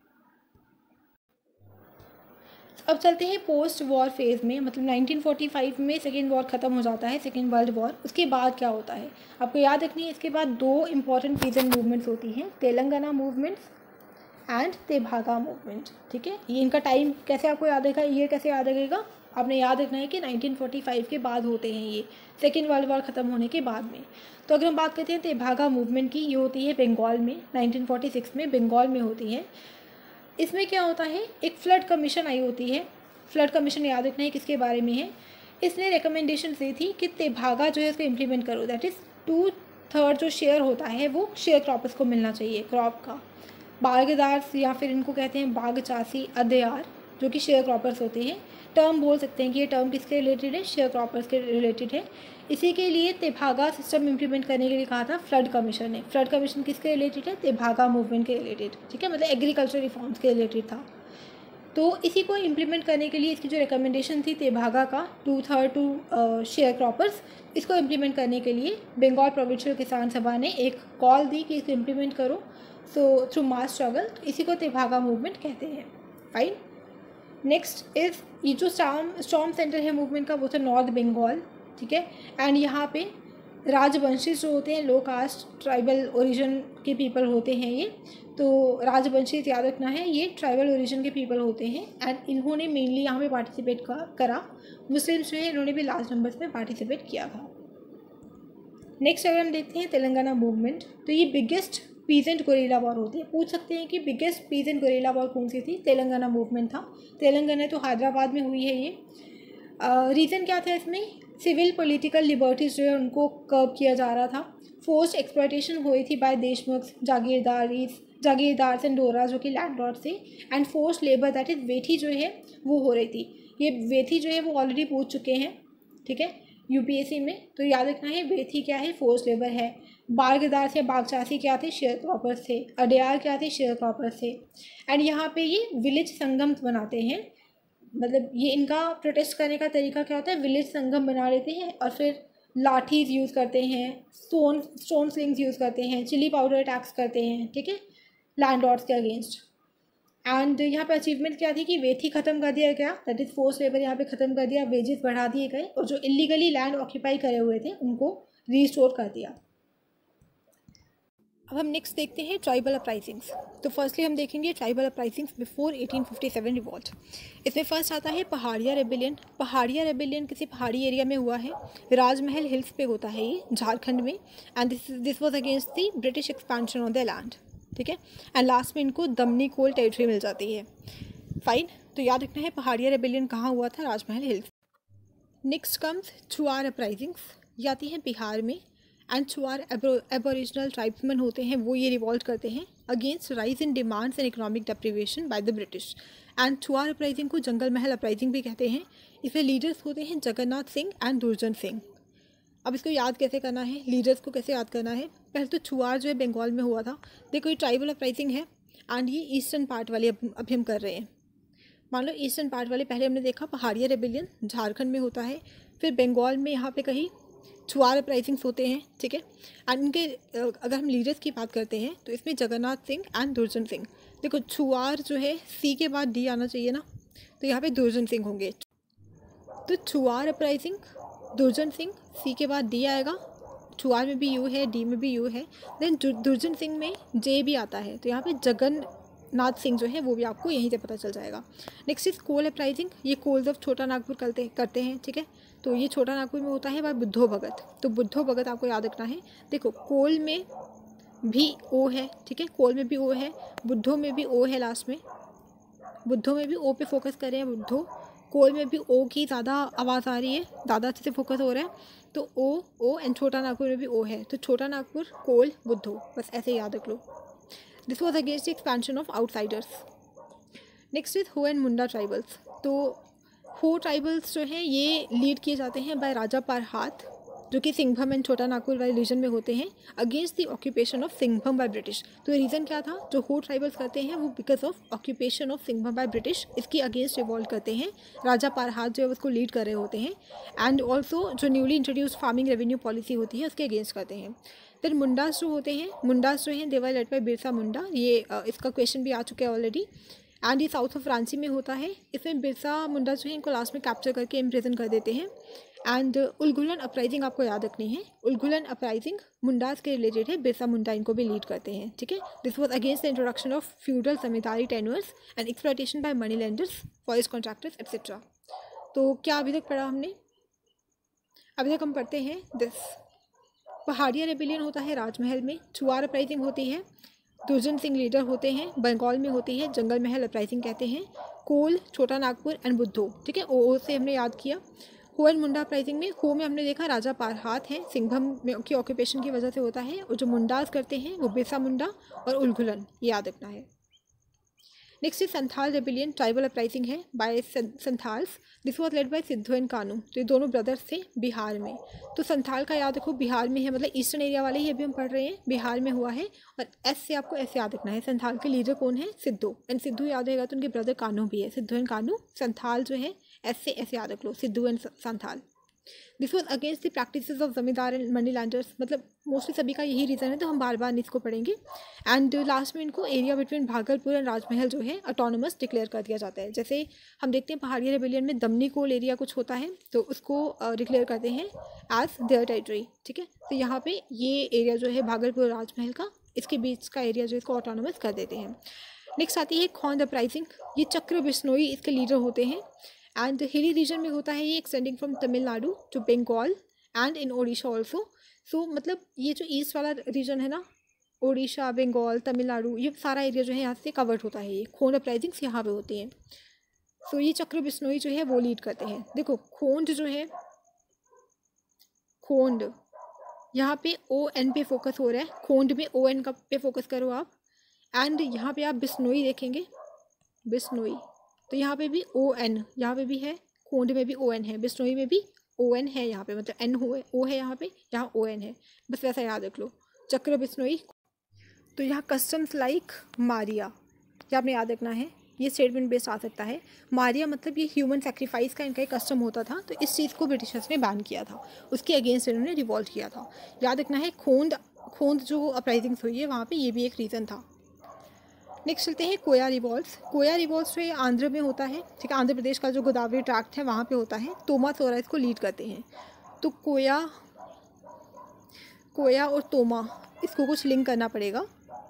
अब चलते हैं पोस्ट वॉर फेज़ में, मतलब नाइनटीन फोर्टी फाइव में सेकेंड वॉर ख़त्म हो जाता है, सेकेंड वर्ल्ड वॉर। उसके बाद क्या होता है आपको याद रखनी है, इसके बाद दो इंपॉर्टेंट पीजेंट मूवमेंट्स होती हैं, Telangana movements and Tebhaga movement, ठीक है। ये इनका टाइम कैसे आपको याद रखा, ईयर कैसे याद रखेगा, आपने याद रखना है कि नाइनटीन फोर्टी फाइव के बाद होते हैं ये, सेकेंड वर्ल्ड वॉर ख़त्म होने के बाद में। तो अगर हम बात करते हैं तेभागा मूवमेंट की, ये होती है बंगाल में, नाइनटीन फोर्टी सिक्स में बंगाल में होती है। इसमें क्या होता है, एक फ्लड कमीशन आई होती है। फ्लड कमीशन याद रखना है किसके बारे में है, इसने रिकमेंडेशन दी थी कि तेभागा जो है उसको इम्प्लीमेंट करो, दैट इज़ टू थर्ड जो शेयर होता है वो शेयर क्रॉपर्स को मिलना चाहिए, क्रॉप का। बागदार्स या फिर इनको कहते हैं बाग चासी अदयार जो कि शेयर क्रॉपर्स होते हैं। टर्म बोल सकते हैं कि ये टर्म किसके रिलेटेड है, शेयर क्रॉपर्स के रिलेटेड है। इसी के लिए तेभागा सिस्टम इम्प्लीमेंट करने के लिए कहा था फ्लड कमीशन ने। फ्लड कमीशन किसके रिलेटेड है, तेभागा मूवमेंट के रिलेटेड, ठीक है, मतलब एग्रीकल्चर रिफॉर्म्स के रिलेटेड था। तो इसी को इम्प्लीमेंट करने के लिए इसकी जो रिकमेंडेशन थी तेभागा का two third to share croppers, इसको इम्प्लीमेंट करने के लिए बंगाल प्रोविंशियल किसान सभा ने एक कॉल दी कि इसको इम्प्लीमेंट करो, सो थ्रू मास स्ट्रगल। तो इसी को तेभागा मूवमेंट कहते हैं, फाइन। नेक्स्ट इज ये जो स्टॉर्म स्टॉर्म सेंटर है मूवमेंट का वो था नॉर्थ बंगाल, ठीक है। एंड यहाँ पे राजवंशी जो होते हैं, लो कास्ट ट्राइबल ओरिजिन के पीपल होते हैं ये, तो राजवंशी याद रखना है, ये ट्राइबल ओरिजिन के पीपल होते हैं। एंड इन्होंने मेनली यहाँ पे पार्टिसिपेट करा, मुस्लिम्स जो है इन्होंने भी लार्ज नंबर्स में पार्टिसिपेट किया था। नेक्स्ट अगर हम देखते हैं तेलंगाना मूवमेंट, तो ये बिगेस्ट पीजेंट गोरिल्ला वॉर होती है। पूछ सकते हैं कि बिगेस्ट पीजेंट गोरिल्ला वॉर कौन सी थी? तेलंगाना मूवमेंट था। तेलंगाना तो हैदराबाद में हुई है ये। रीज़न uh, क्या था इसमें? सिविल पॉलिटिकल लिबर्टीज जो है उनको कर्ब किया जा रहा था। फोर्स्ड एक्सप्लॉयटेशन हुई थी बाय देशमुख, जागीरदारीज जागीरदार एंड डोरा जो कि लैंडलॉर्ड से, and forced labour that is वेठी जो है वो हो रही थी। ये वेठी जो है वो ऑलरेडी पूछ चुके हैं, ठीक है, यूपीएससी में, तो याद रखना है वेठी क्या है? फोर्स्ड लेबर है। बारगदार से बागचासी क्या थे? शेयर क्रॉपर्स थे। अडयार क्या थे? शेयर क्रॉपर्स थे। एंड यहाँ पे ये विलेज संगम बनाते हैं, मतलब ये इनका प्रोटेस्ट करने का तरीका क्या होता है? विलेज संगम बना लेते हैं और फिर लाठीज़ यूज़ करते हैं, स्टोन स्टोन स्लिंग्स यूज़ करते हैं, चिली पाउडर अटैक्स करते हैं, ठीक है, लैंडलॉर्ड्स के अगेंस्ट। एंड यहाँ पे अचीवमेंट क्या थी कि वेथी ख़त्म कर दिया गया, दैट इज़ फोर्स लेबर यहाँ पे ख़त्म कर दिया, वेजेस बढ़ा दिए गए, और जो इलीगली लैंड ऑक्यूपाई करे हुए थे उनको रीस्टोर कर दिया। अब हम नेक्स्ट देखते हैं ट्राइबल अपराइजिंग्स। तो फर्स्टली हम देखेंगे tribal uprisings before eighteen fifty seven revolt. इसमें फर्स्ट आता है पहाड़िया रेबेलियन। पहाड़िया रेबेलियन किसी पहाड़ी एरिया में हुआ है, राजमहल हिल्स पे होता है ये, झारखंड में। And this this was against the British expansion on the land, ठीक है। एंड लास्ट में इनको दमनी कोल टेरिटरी मिल जाती है। फाइन, तो याद रखना है पहाड़िया रेबेलियन कहाँ हुआ था? Rajmahal hills. Next comes Chuar uprisings, ये आती है बिहार में। एंड चुआर एबोरिजिनल ट्राइब्समैन होते हैं, वो ये रिवॉल्ट करते हैं against rise in demands and economic deprivation by the British. And Chuar uprising को जंगल महल अपराइजिंग भी कहते हैं। इसमें लीडर्स होते हैं जगन्नाथ सिंह एंड दुर्जन सिंह। अब इसको याद कैसे करना है, लीडर्स को कैसे याद करना है? पहले तो चुआर जो है बंगाल में हुआ था। देखो ये ट्राइबल अपराइजिंग है एंड ये ईस्टर्न पार्ट वाले अभी हम कर रहे हैं। मान लो ईस्टर्न पार्ट वाले पहले हमने देखा पहाड़िया रेबेलियन झारखंड में होता है, फिर बंगाल में यहाँ पे कहीं चुआर अपराइजिंग्स होते हैं, ठीक है। एंड इनके अगर हम लीडर्स की बात करते हैं तो इसमें जगन्नाथ सिंह एंड दुर्जन सिंह। देखो चुआर जो है सी के बाद डी आना चाहिए ना, तो यहाँ पे दुर्जन सिंह होंगे। तो चुआर अपराइजिंग दुर्जन सिंह, सी के बाद डी आएगा, चुआर में भी यू है, डी में भी यू है, देन दुर्जन सिंह में जे भी आता है, तो यहाँ पे जगन्नाथ सिंह जो है वो भी आपको यहीं से पता चल जाएगा। नेक्स्ट इज कोल अपराइजिंग, ये कोल्स ऑफ छोटा नागपुर करते करते हैं, ठीक है। तो ये छोटा नागपुर में होता है बाय बुद्धो भगत। तो बुद्धो भगत आपको याद रखना है। देखो कोल में भी ओ है, ठीक है, कोल में भी ओ है, बुद्धो में भी ओ है, लास्ट में बुद्धो में भी ओ पे फोकस कर रहे हैं बुद्धो। कोल में भी ओ की ज़्यादा आवाज़ आ रही है, ज़्यादा अच्छे से फोकस हो रहा है, तो ओ ओ एंड छोटा नागपुर में भी ओ है, तो छोटा नागपुर कोल बुद्धो, बस ऐसे याद रख लो। This was against the expansion of outsiders. Next is Ho and Munda tribals. तो हो ट्राइबल्स जो हैं ये लीड किए जाते हैं बाय राजा पारहात, जो कि सिंघभम एंड छोटा नागपुर वाले रीजन में होते हैं, against the occupation of Singhbhum by British. तो रीज़न क्या था जो हो ट्राइबल्स करते हैं वो because of occupation of Singhbhum by British, इसकी अगेंस्ट रिवॉल्ट करते हैं। राजा पारहात जो है उसको लीड कर रहे होते हैं, एंड ऑल्सो जो newly introduced farming revenue policy होती है उसके अगेंस्ट करते हैं। देन मुंडास जो होते हैं, मुंडास जो हैं they were led by Birsa Munda. ये uh, इसका क्वेश्चन भी आ चुका है ऑलरेडी, एंड ये साउथ ऑफ रांची में होता है। इसमें बिरसा मुंडा जो है इनको लास्ट में कैप्चर करके इम्प्रिजन कर देते हैं। एंड उलगुलन अपराइजिंग आपको याद रखनी है, उलगुलन अपराइजिंग मुंडास के रिलेटेड है, बिरसा मुंडा इनको भी लीड करते हैं, ठीक है। This was against the introduction of feudal zamindari tenures and exploitation by money lenders, forest contractors etcetera. तो क्या अभी तक पढ़ा हमने? अभी तक हम पढ़ते हैं दिस। पहाड़िया रेबेलियन होता है राजमहल में, चुआर अपराइजिंग होती है, दुर्जन सिंह लीडर होते हैं, बंगाल में होती है, जंगल महल अपराइजिंग कहते हैं, कोल छोटा नागपुर एंड बुद्धो, ठीक है, ओ ओ से हमने याद किया। हो एंड मुंडा अपराइजिंग में हो में हमने देखा राजा पारहात हैं, सिंघभम में की ऑक्यूपेशन की वजह से होता है, और जो मुंडास करते हैं वो बिरसा मुंडा और उलगुलन, ये याद रखना है। Next is Santhal rebellion, tribal uprising है by Santhals. This was led by Sidhu and Kanhu, तो ये दोनों ब्रदर्स थे बिहार में। तो संथाल का याद रखो बिहार में है, मतलब ईस्टर्न एरिया वाले ही अभी हम पढ़ रहे हैं, बिहार में हुआ है। और एस से आपको ऐसे याद रखना है, संथाल के लीडर कौन है? सिद्धू, एंड सिद्धू याद रहेगा तो उनके ब्रदर कानू भी है, सिद्धू एंड कानू। संथाल जो है एस से ऐसे याद रख लो, Sidhu and Santhal. This was against the practices of zamindar and money lenders, मतलब मोस्टली सभी का यही रीज़न है, तो हम बार बार नहीं इसको पढ़ेंगे। एंड लास्ट में इनको एरिया बिटवीन भागलपुर एंड राजमहल जो है ऑटोनोमस डिक्लेयर कर दिया जाता है। जैसे हम देखते हैं पहाड़ी रेबेलियन में दमनी कोल एरिया कुछ होता है, तो उसको डिक्लेयर uh, करते हैं एज देयर टेरिटरी, ठीक है। तो यहाँ पे ये एरिया जो है भागलपुर राजमहल का, इसके बीच का एरिया जो इसको ऑटोनोमस कर देते हैं। नेक्स्ट आती है खोंद अपराइजिंग। ये चक्र बिश्नोई इसके लीडर होते हैं एंड हिली रीजन में होता है ये, extending from Tamil Nadu to Bengal and in Odisha also. So मतलब ये जो ईस्ट वाला रीजन है ना, ओडिशा, बंगाल, तमिलनाडु, ये सारा एरिया जो है यहाँ से कवर्ड होता है। ये खोंड अपराइजिंग्स यहाँ पे होती हैं। सो so, ये चक्र बिश्नोई जो है वो लीड करते हैं। देखो खोंड जो है, खोंड यहाँ पे ओ एन पे फोकस हो रहा है, खोंड में ओ एन का पे फोकस करो आप। एंड यहाँ पे आप बिश्नोई देखेंगे, बिश्नोई, तो यहाँ पे भी ओ एन, यहाँ पे भी है, खोंड में भी ओ एन है, बिश्नोई में भी ओ एन है, यहाँ पे मतलब एन हो ओ है यहाँ पे, यहाँ ओ एन है, बस वैसा याद रख लो, चक्र बिश्नोई। तो यहाँ कस्टम्स लाइक मारिया, ये आपने याद रखना है, ये स्टेटमेंट बेस्ड आ सकता है। मारिया मतलब ये ह्यूमन सेक्रीफाइस का इनका एक कस्टम होता था, तो इस चीज़ को ब्रिटिशर्स ने बैन किया था, उसके अगेंस्ट इन्होंने रिवॉल्ट किया था, याद रखना है। खोंद खोंद जो अपराइजिंग्स हुई है वहाँ पे, ये भी एक रीज़न था। नेक्स्ट चलते हैं कोया रिवॉल्ट्स। कोया रिवॉल्ट्स जो है आंध्र में होता है, ठीक है, आंध्र प्रदेश का जो गोदावरी ट्रैक्ट है वहाँ पे होता है। तोमा सोरा इसको लीड करते हैं। तो कोया कोया और तोमा, इसको कुछ लिंक करना पड़ेगा।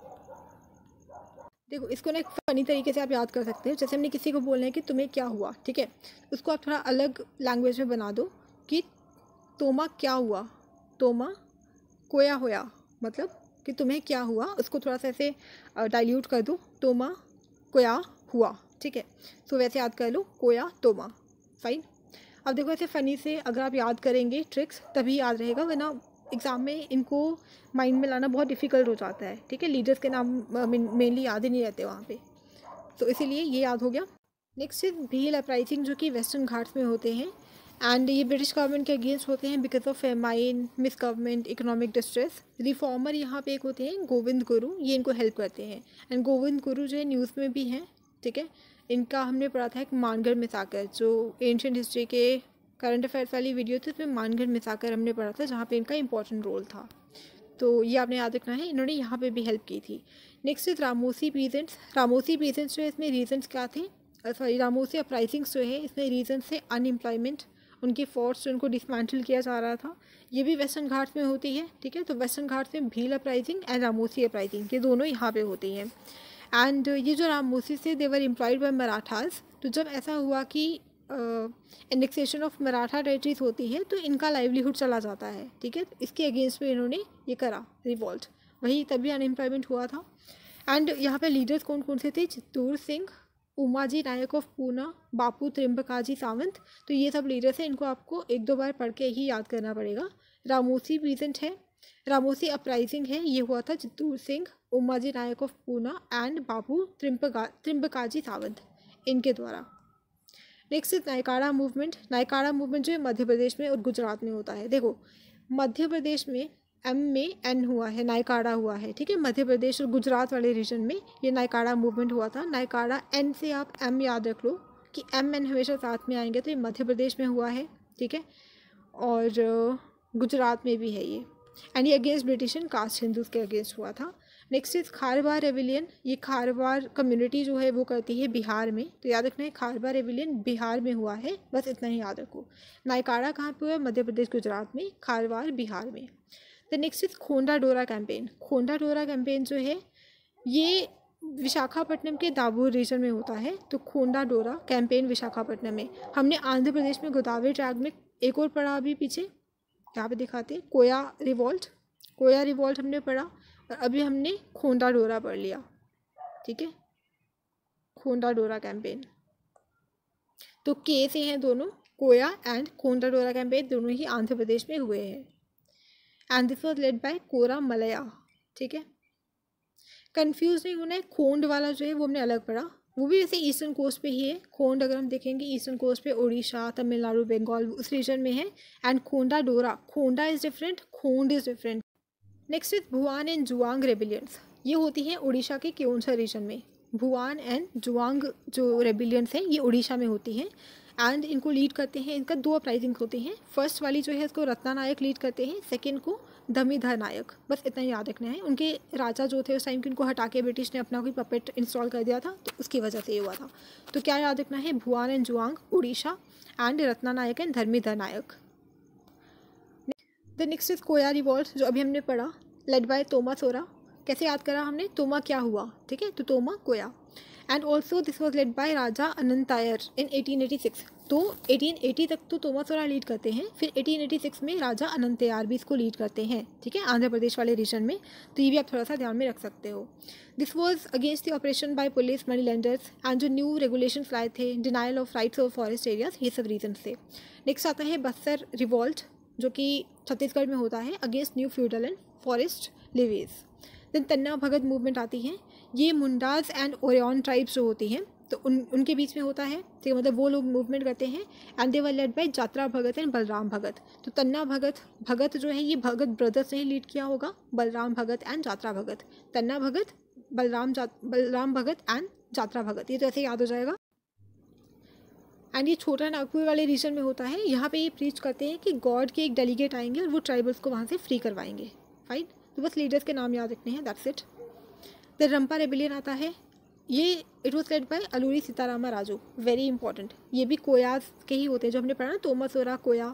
देखो इसको ना एक फ़नी तरीके से आप याद कर सकते हो, जैसे हमने किसी को बोलना है कि तुम्हें क्या हुआ, ठीक है, उसको आप थोड़ा अलग लैंग्वेज में बना दो कि तोमा क्या हुआ, तोमा कोया होया, मतलब कि तुम्हें क्या हुआ, उसको थोड़ा सा ऐसे डाइल्यूट कर दो, तोमा कोया हुआ, ठीक है। सो वैसे याद कर लो, कोया तोमा, फाइन। अब देखो ऐसे फ़नी से अगर आप याद करेंगे ट्रिक्स तभी याद रहेगा, वरना एग्ज़ाम में इनको माइंड में लाना बहुत डिफ़िकल्ट हो जाता है, ठीक है। लीडर्स के नाम मेनली याद ही नहीं रहते वहाँ पे, तो इसीलिए ये याद हो गया। नेक्स्ट इज भील अपराइजिंग, जो कि वेस्टर्न घाट्स में होते हैं एंड ये ब्रिटिश गवर्नमेंट के अगेंस्ट होते हैं because of famine, misgovernment, economic distress. Reformer यहाँ पे एक होते हैं गोविंद गुरु, ये इनको हेल्प करते हैं। एंड गोविंद गुरु जो है न्यूज़ में भी हैं, ठीक है। इनका हमने पढ़ा था एक मानगढ़ मिसाकर, जो एंशिएंट हिस्ट्री के करंट अफेयर्स वाली वीडियो थी, उसमें मानगढ़ मिसाकर हमने पढ़ा था, जहाँ पे इनका इंपॉर्टेंट रोल था, तो ये आपने याद रखना है। इन्होंने यहाँ पे भी हेल्प की थी। Next is Ramosi peasants. Ramosi peasants जो है इसमें रीजंस क्या थे, सॉरी रामोसी अपराइजिंग्स जो है इसमें रीजंस थे अनएम्प्लॉयमेंट, उनके फोर्ट्स जो उनको डिसमेंटल किया जा रहा था, ये भी वेस्टर्न घाट्स में होती है, ठीक है। तो वेस्टर्न घाट्स में Bhil uprising and Ramosi uprising, ये दोनों यहाँ पे होती हैं। एंड ये जो रामोसी से देवर एम्प्लॉयड बाय मराठास, तो जब ऐसा हुआ कि इंडेक्सेशन ऑफ मराठा टेरिटरीज होती है तो इनका लाइवलीहुड चला जाता है, ठीक है। इसके अगेंस्ट में इन्होंने ये करा रिवॉल्ट, वही तभी अनएम्प्लॉयमेंट हुआ था। एंड यहाँ पे लीडर्स कौन कौन से थे, चित्तूर सिंह, उमाजी नायक ऑफ पूना, बापू त्रिम्बकाजी सावंत, तो ये सब लीडर्स हैं, इनको आपको एक दो बार पढ़ के ही याद करना पड़ेगा। रामोसी पीजेंट है, रामोसी अपराइजिंग है, ये हुआ था चित्तूर सिंह, उमाजी नायक ऑफ पूना एंड बापू त्रिम्बका त्रिम्बकाजी सावंत, इनके द्वारा। Next is Naikada movement. Naikada movement जो है मध्य प्रदेश में और गुजरात में होता है। देखो मध्य प्रदेश में एम में एन हुआ है, नायकाड़ा हुआ है, ठीक है। मध्य प्रदेश और गुजरात वाले रीजन में ये नायकाड़ा मूवमेंट हुआ था। नायकाड़ा एन से आप एम याद रख लो कि एम एन हमेशा साथ में आएंगे, तो ये मध्य प्रदेश में हुआ है, ठीक है, और गुजरात में भी है ये। एंड ये against British and caste Hindus के अगेंस्ट हुआ था। Next is Kharwar rebellion. ये खारवार कम्युनिटी जो है वो करती है बिहार में, तो याद रखना है खारवार रेविलियन बिहार में हुआ है, बस इतना ही याद रखो। नायकाड़ा कहाँ पे हुआ है, मध्य प्रदेश गुजरात में, खारवार बिहार में। द नेक्स्ट इज खोंडा डोरा कैंपेन। खोंडा डोरा कैंपेन जो है ये विशाखापट्टनम के दाबूर रीजन में होता है, तो खोंडा डोरा कैंपेन विशाखापट्टनम में। हमने आंध्र प्रदेश में गोदावरी ट्रैक में एक और पढ़ा अभी पीछे, यहाँ पे दिखाते हैं कोया रिवॉल्ट, कोया रिवॉल्ट हमने पढ़ा, और अभी हमने खोंडा डोरा पढ़ लिया, ठीक है, खोंडा डोरा कैंपेन। तो के से हैं दोनों, कोया एंड खोंडा डोरा कैंपेन दोनों ही आंध्र प्रदेश में हुए हैं। And this was led by Kora Mallya, ठीक है। कंफ्यूज नहीं होना है, खोंड वाला जो है वो हमने अलग पढ़ा, वो भी वैसे ईस्टर्न कोस्ट पे ही है। खोंड अगर हम देखेंगे ईस्टर्न कोस्ट पे उड़ीसा, तमिलनाडु, बंगाल उस रीजन में है। And Khonda Dora, Khonda is different, Khond is different. Next is Bhuyan and Juang rebellions. ये होती हैं उड़ीसा के केओंझर रीजन में। भुआन एंड जुआंग जो रेबिलियंस हैं ये उड़ीसा में होती हैं। एंड इनको लीड करते हैं, इनका दो अपराइजिंग होते हैं। फर्स्ट वाली जो है इसको रत्नानायक लीड करते हैं, सेकेंड को धमीधर नायक। बस इतना ही याद रखना है। उनके राजा जो थे उस टाइम के, उनको हटा के ब्रिटिश ने अपना कोई पपेट इंस्टॉल कर दिया था, तो उसकी वजह से ये हुआ था। तो क्या याद रखना है, Bhuyan and Juang Orissa and Ratna Nayak and Dharanidhar Nayak. The next is Koya revolt, जो अभी हमने पढ़ा, लेड बाय तोमा सोरा। कैसे याद करा हमने, तोमा क्या हुआ, ठीक है, तो Tomma Koya. And also this was led by Raja Anantayar in eighteen eighty six. तो एटीन एटी तक तो तोमा सोरा लीड करते हैं, फिर एटीन एटी सिक्स में राजा अनंतयार भी इसको लीड करते हैं, ठीक है, आंध्र प्रदेश वाले रीजन में। तो ये भी आप थोड़ा सा ध्यान में रख सकते हो। This was against the operation by police, money lenders and जो न्यू रेगुलेशन लाए थे, denial of rights of forest areas, ये सब रीजन से। नेक्स्ट आता है बस्तर रिवॉल्ट, जो कि छत्तीसगढ़ में होता है, against new feudal and forest levies. Then Tana Bhagat movement आती है, ये मुंडाज एंड ओरियन ट्राइब्स जो होती हैं, तो उन उनके बीच में होता है, ठीक है, मतलब वो लोग मूवमेंट करते हैं। And they were led by Jatra Bhagat and Balram Bhagat. तो तन्ना भगत भगत जो है ये भगत ब्रदर्स ने लीड किया होगा, बलराम भगत एंड जात्रा भगत। तन्ना भगत, बलराम जा बलराम भगत एंड जात्रा भगत, ये तो ऐसे याद हो जाएगा। एंड ये छोटा नागपुर वाले रीजन में होता है। यहाँ पे ये प्रीच करते हैं कि गॉड के एक डेलीगेट आएंगे और वो ट्राइबल्स को वहाँ से फ्री करवाएंगे, फाइन। तो बस लीडर्स के नाम याद रखने हैं, that's it. The Rampa rebellion आता है, ये it was led by Alluri Sitarama Raju, very important. ये भी कोयाज के ही होते हैं, जो हमने पढ़ा ना, तोमा सोरा कोया,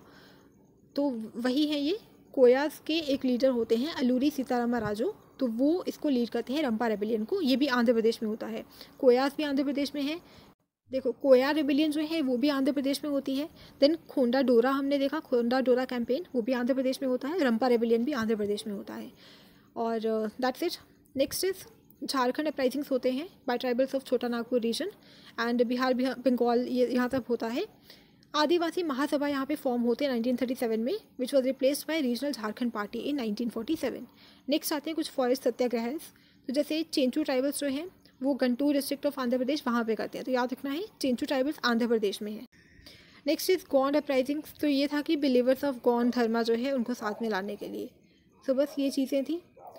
तो वही है ये। कोयाज के एक लीडर होते हैं अलूरी सीतारामा राजू, तो वो इसको लीड करते हैं रंपा रेबिलियन को। ये भी आंध्र प्रदेश में होता है, कोयाज भी आंध्र प्रदेश में है। देखो कोया रेबिलियन जो है वो भी आंध्र प्रदेश में होती है। देन खोंडा डोरा हमने देखा, खोंडा डोरा कैंपेन, वो भी आंध्र प्रदेश में होता है। रंपा रेबिलियन भी आंध्र प्रदेश में होता है। और that's it. Next is Jharkhand uprisings होते हैं by tribals of Chota Nagpur region and Bihar Bengal, ये यहाँ तक होता है। आदिवासी महासभा यहाँ पे फॉर्म होते हैं नाइनटीन थर्टी सेवन में, which was replaced by regional Jharkhand party in nineteen forty seven. Next आते हैं कुछ फॉरेस्ट सत्याग्रह, तो जैसे चेंचू ट्राइबल्स जो हैं वो गंटूर डिस्ट्रिक्ट ऑफ आंध्र प्रदेश वहाँ पे करते हैं, तो याद रखना है चेंचू ट्राइबल्स आंध्र प्रदेश में है। नेक्स्ट इज गौंड अपराइजिंग्स, तो ये था कि बिलीवर्स ऑफ गौंड धर्मा जो है उनको साथ में लाने के लिए। सो so, बस ये चीज़ें थी।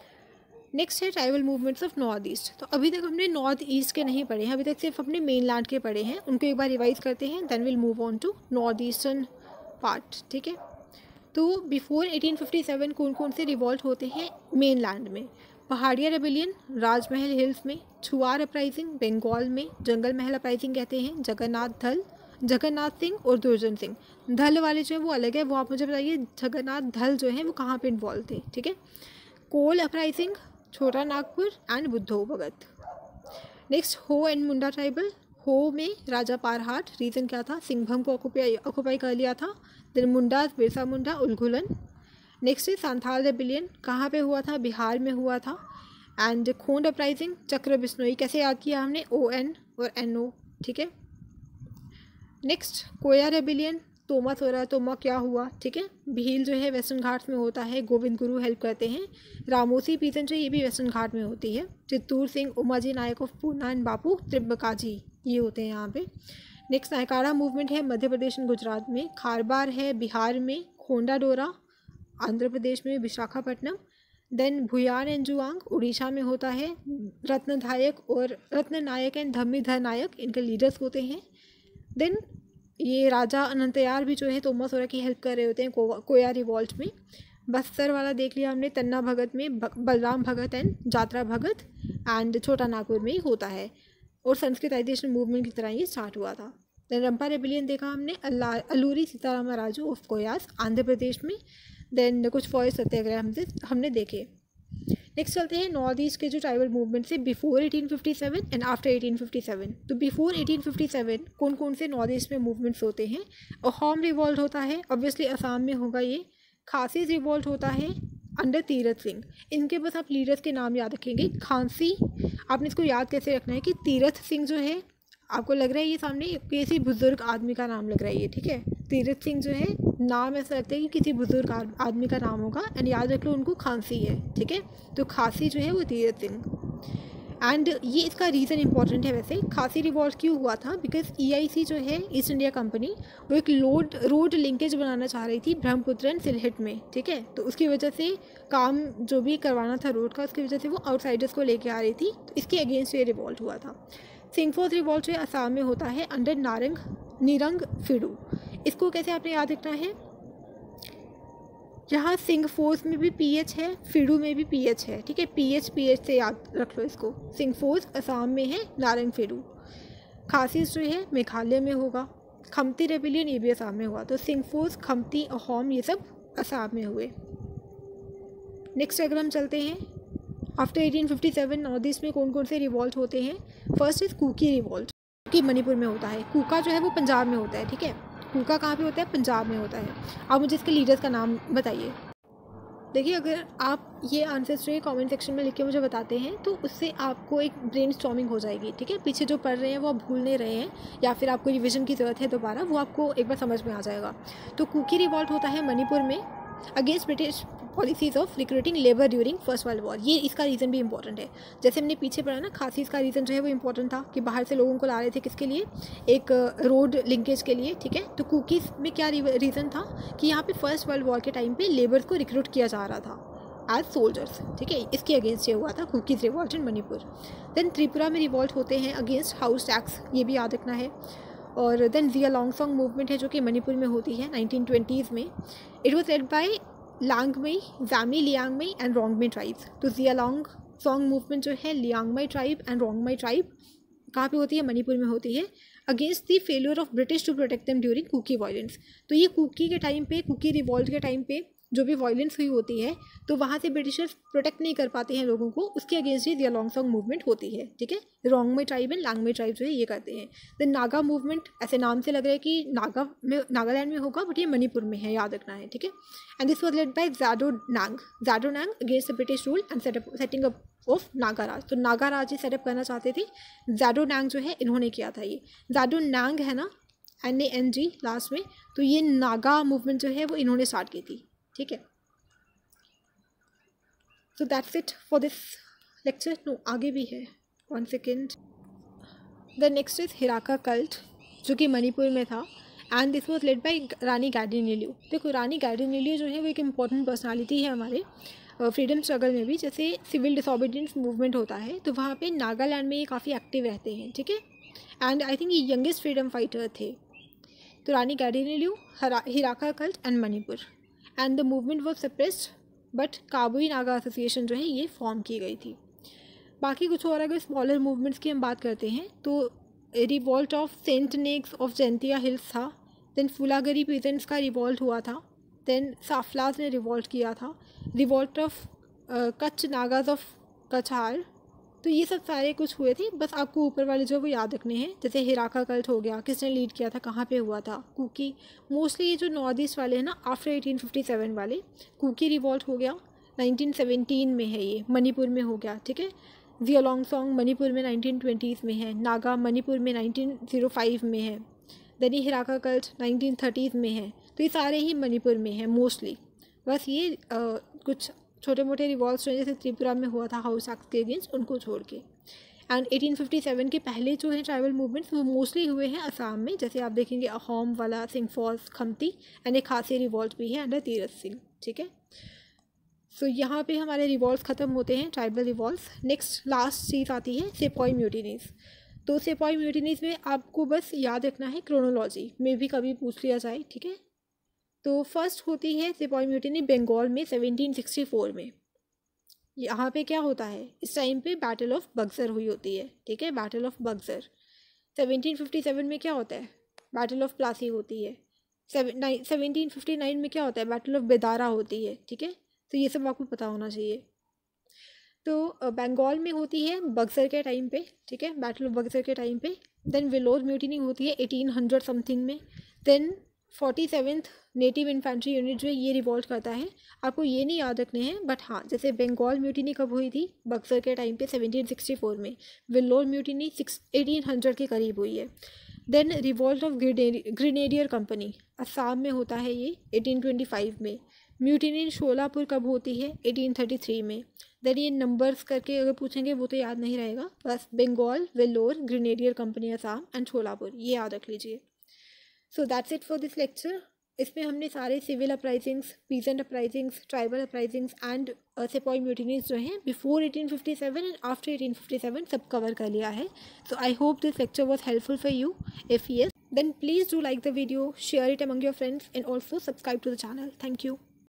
नेक्स्ट है tribal movements of north east. तो अभी तक हमने नॉर्थ ईस्ट के नहीं पढ़े हैं, अभी तक सिर्फ अपने मेन लैंड के पढ़े हैं, उनको एक बार रिवाइज करते हैं, then will move on to north eastern part, ठीक है। तो बिफोर एटीन फिफ्टी सेवन कौन कौन से रिवॉल्ट होते हैं मेन लैंड में? पहाड़िया रेबिलियन राजमहल हिल्स में, छुआर अपराइजिंग बंगाल में, जंगल महल अपराइजिंग कहते हैं, जगन्नाथ धल जगन्नाथ सिंह और दुर्जन सिंह। धल वाले जो है वो अलग है, वो आप मुझे बताइए जगन्नाथ धल जो है वो कहाँ पे इन्वॉल्व थे, ठीक है। Kol uprising Chota Nagpur and Budhu Bhagat. Next Ho and Munda tribal, Ho में राजा पारहाट, रीज़न क्या था, सिंघभम को ऑक्यूपाई ऑक्यूपाई कर लिया था। देन मुंडा बिरसा मुंडा उलगुलन। नेक्स्ट है सांथाल रेबिलियन, कहाँ पे हुआ था, बिहार में हुआ था। एंड खोंड अपराइजिंग चक्र बिश्नोई, कैसे याद किया हमने, ओ एन और एन ओ, ठीक है। नेक्स्ट कोया रेबिलियन, तोमा सोरा, तोमा क्या हुआ, ठीक है। भील जो है वेस्टर्न घाट्स में होता है, गोविंद गुरु हेल्प करते हैं। रामोसी पीतन जो ये भी वेस्टर्न घाट में होती है। चित्तूर सिंह, उमाजी नायक ऑफ पूना एंड बापू त्रिम्बकाजी, ये होते हैं यहाँ पे। नेक्स्ट नायकाड़ा मूवमेंट है मध्य प्रदेश एंड गुजरात में। खारबार है बिहार में। खोंडा डोरा आंध्र प्रदेश में, विशाखापट्टनम। देन भुयान एंड जुआंग उड़ीसा में होता है। रत्ननायक और रत्ननायक एंड धम्मीधर नायक इनके लीडर्स होते हैं। देन ये राजा अनंतयार भी जो है तोमा सोरा की हेल्प कर रहे होते हैं को, कोया रिवॉल्ट में। बस्तर वाला देख लिया हमने, तन्ना भगत में बलराम भगत एंड जात्रा भगत एंड छोटा नागपुर में ही होता है। और संस्कृताइजेशन मूवमेंट की तरह ये स्टार्ट हुआ था। देन रंपा रेबिलियन देखा हमने, अलूरी सीतारामा राजू ऑफ कोयास आंध्र प्रदेश में। देन कुछ फॉरेस्ट सत्याग्रह हमसे हमने देखे। नेक्स्ट चलते हैं नॉर्थ ईस्ट के जो ट्राइबल मूवमेंट से before eighteen fifty seven and after eighteen fifty seven. तो बिफोर एटीन फिफ्टी सेवन कौन कौन से नॉर्थ ईस्ट में मूवमेंट्स होते हैं? अहोम रिवॉल्ट होता है, ऑब्वियसली असम में होगा ये। खासी रिवॉल्ट होता है अंडर तीरथ सिंह। इनके बस आप लीडर्स के नाम याद रखेंगे। खांसी, आपने इसको याद कैसे रखना है कि तीरथ सिंह जो है, आपको लग रहा है ये सामने किसी बुजुर्ग आदमी का नाम लग रहा है ये, ठीक है। तीरथ सिंह जो है नाम ऐसा लगता है कि किसी बुजुर्ग आदमी का नाम होगा, एंड याद रख लो उनको खांसी है, ठीक है। तो खांसी जो है वो तीरथ सिंह। एंड ये इसका रीज़न इंपॉर्टेंट है वैसे। खासी रिवॉल्ट क्यों हुआ था? बिकॉज ई आई सी जो है ईस्ट इंडिया कंपनी, वो एक लोड रोड लिंकेज बनाना चाह रही थी ब्रह्मपुत्र एंड सिलहट में, ठीक है। तो उसकी वजह से काम जो भी करवाना था रोड का, उसकी वजह से वो आउटसाइडर्स को लेके आ रही थी, तो इसके अगेंस्ट ये रिवॉल्ट हुआ था। सिंगफोर्स रिवॉल्ट जो है असम में होता है अंडर नारंग निरंग फिडू। इसको कैसे आपने याद रखना है, यहाँ सिंह फोर्स में भी पीएच है, फिडू में भी पीएच है, ठीक है, पीएच पीएच से याद रख लो इसको। सिंह फोर्स असम में है, नारंग फिडू। खासिस जो है मेघालय में होगा, खमती रेबिलियन ये भी असम में हुआ। तो सिंह फोर्स, खमती, अहोम ये सब असम में हुए। नेक्स्ट अगर हम चलते हैं, after eighteen fifty seven north east में कौन कौन से रिवॉल्ट होते हैं। फर्स्ट इज कुकी रिवॉल्ट, कि मणिपुर में होता है। कुका जो है वो पंजाब में होता है, ठीक है। कुका कहाँ पे होता है, पंजाब में होता है। आप मुझे इसके लीडर्स का नाम बताइए। देखिए, अगर आप ये आंसर्स जो है कमेंट सेक्शन में लिख के मुझे बताते हैं तो उससे आपको एक ब्रेन स्टॉर्मिंग हो जाएगी, ठीक है। पीछे जो पढ़ रहे हैं वो आप भूल नहीं रहे हैं, या फिर आपको रिविजन की ज़रूरत है दोबारा, वो आपको एक बार समझ में आ जाएगा। तो कुकी रिवॉल्ट होता है मणिपुर में against British policies of recruiting labour during first world war. ये इसका रीज़न भी इंपॉर्टेंट है। जैसे हमने पीछे पढ़ा ना, खासीस का रीज़न जो है वो इंपॉर्टेंट था कि बाहर से लोगों को ला रहे थे, किसके लिए, एक रोड लिंकेज के लिए, ठीक है। तो कुकीज़ में क्या रीज़न था कि यहाँ पे फर्स्ट वर्ल्ड वॉर के टाइम पे लेबर्स को रिक्रूट किया जा रहा था एज सोल्जर्स, ठीक है। इसके अगेंस्ट ये हुआ था Kukis revolt in Manipur. Then Tripura में रिवॉल्ट होते हैं अगेंस्ट हाउस टैक्स, ये भी याद रखना है। और देन जियालोंगसोंग मूवमेंट है जो कि मणिपुर में होती है नाइनटीन ट्वेंटीज़ में। It was led by Langmai, Zeme, Liangmai and Rongmei tribes. तो जियालोंगसोंग मूवमेंट जो है Liangmai tribe and Rongmei tribe कहाँ पे होती है, मणिपुर में होती है, against the failure of British to protect them during Kuki violence. तो ये कुकी के टाइम पे, कुकी रिवॉल्ट के टाइम पे जो भी वायलेंस हुई होती है तो वहाँ से ब्रिटिशर्स प्रोटेक्ट नहीं कर पाते हैं लोगों को, उसके अगेंस्ट ही जियालोंगसोंग मूवमेंट होती है, ठीक है। Rongmei tribe and Langmai tribe जो है ये करते हैं। देन नागा मूवमेंट, ऐसे नाम से लग रहा है कि नागा में, नागालैंड में होगा, बट ये मणिपुर में है, याद रखना है, ठीक है। And this was led by Jadonang, Jadonang against the British rule and setup setting up of Nagaraj. तो नागाराज ही सेटअप करना चाहते थे, ज़ाडो नांग जो है इन्होंने किया था। ये ज़ाडो नांग है ना, N A N G last में, तो ये नागा मूवमेंट जो है वो इन्होंने स्टार्ट की थी, ठीक है। So that's it for this lecture. No, आगे भी है, one second. The next is Heraka cult जो कि मणिपुर में था, and this was led by Rani Gaidinliu. देखो, रानी गार्डिनेलियू जो है वो एक इम्पॉर्टेंट पर्सनालिटी है हमारे फ्रीडम स्ट्रगल में भी। जैसे सिविल डिसोबीडियंस मूवमेंट होता है तो वहाँ पे नागालैंड में ये काफ़ी एक्टिव रहते हैं, ठीक है। एंड आई थिंक ये यंगेस्ट फ्रीडम फाइटर थे। तो Rani Gaidinliu, Heraka cult and Manipur, and the movement was suppressed, but Kabui Naga association जो है ये फॉर्म की गई थी। बाकी कुछ और अगर स्मॉलर मूवमेंट्स की हम बात करते हैं तो रिवॉल्ट ऑफ सेंट नेक्स ऑफ जैंतिया हिल्स था। देन फुलागरी पीजेंट्स का रिवॉल्ट हुआ था। देन साफलाज ने रिवॉल्ट किया था। Revolt of Kachha Nagas of Cachar. तो ये सब सारे कुछ हुए थे, बस आपको ऊपर वाले जो वो याद रखने हैं। जैसे हिराका कल्ट हो गया, किसने लीड किया था, कहाँ पे हुआ था, कुकी। मोस्टली ये जो नॉर्थ ईस्ट वाले हैं ना, आफ्टर एटीन फिफ्टी सेवन वाले, कुकी रिवॉल्ट हो गया नाइनटीन सेवेंटीन में है, ये मणिपुर में हो गया, ठीक है। जियालोंगसोंग मणिपुर में नाइनटीन ट्वेंटीज़ में है। नागा मणिपुर में नाइनटीन ज़ीरो फाइव में है। देन ये हिराका कल्ट नाइनटीन थर्टीज़ में है। तो ये सारे ही मणिपुर में हैं मोस्टली। बस ये आ, कुछ छोटे मोटे रिवॉल्ट्स जैसे त्रिपुरा में हुआ था हाउस टैक्स के अगेंस्ट, उनको छोड़ के। एंड एटीन फिफ्टी सेवन के पहले जो है ट्राइबल मूवमेंट्स वो मोस्टली हुए हैं असम में। जैसे आप देखेंगे अहोम वाला, सिंह फॉल्स, खमती, एंड एक खासी रिवॉल्ट भी है अंडर तीरथ सिंह, ठीक है। सो so, यहाँ पे हमारे रिवॉल्ट्स ख़त्म होते हैं, ट्राइबल रिवॉल्ट्स। नेक्स्ट लास्ट चीज़ आती है सेपॉय म्यूटिनीज़। तो सेपॉय म्यूटिनीज़ में आपको बस याद रखना है क्रोनोलॉजी में भी कभी पूछ लिया जाए, ठीक है। तो फर्स्ट होती है सेपॉय म्यूटिनी बंगाल में सेवनटीन सिक्सटी फोर में। यहाँ पे क्या होता है, इस टाइम पे बैटल ऑफ बक्सर हुई होती है, ठीक है, battle of Buxar. Seventeen fifty seven में क्या होता है, बैटल ऑफ प्लासी होती है। सेवनटीन फिफ्टी नाइन में क्या होता है, बैटल ऑफ बेदारा होती है, ठीक है। तो ये सब आपको पता होना चाहिए। तो बंगाल में होती है बक्सर के टाइम पे, ठीक है, बैटल ऑफ बक्सर के टाइम पे। देन वेलोर म्यूटिनी होती है एटीन हंड्रेड समथिंग में। Then forty seventh native infantry unit जो है ये रिवॉल्ट करता है। आपको ये नहीं याद रखने हैं, बट हाँ, जैसे बंगाल म्यूटिनी कब हुई थी, बक्सर के टाइम पे सेवनटीन सिक्सटी फोर में। Vellore mutiny six eighteen hundred के करीब हुई है। Then revolt of grenadier company Assam में होता है ये एटीन ट्वेंटी फाइव में। म्यूटिनी इन शोलापुर कब होती है, एटीन थर्टी थ्री में। देन ये नंबर्स करके अगर पूछेंगे वो तो याद नहीं रहेगा, बस Bengal, Vellore, grenadier company Assam and Sholapur, ये याद रख लीजिए। So that's it for this lecture. इसमें हमने सारे civil uprisings, peasant uprisings, tribal uprisings and sepoy mutinies जो हैं before eighteen fifty seven and after eighteen fifty seven सब कवर कर लिया है। So I hope this lecture was helpful for you. If yes then please do like the video, share it among your friends, and also subscribe to the channel. Thank you.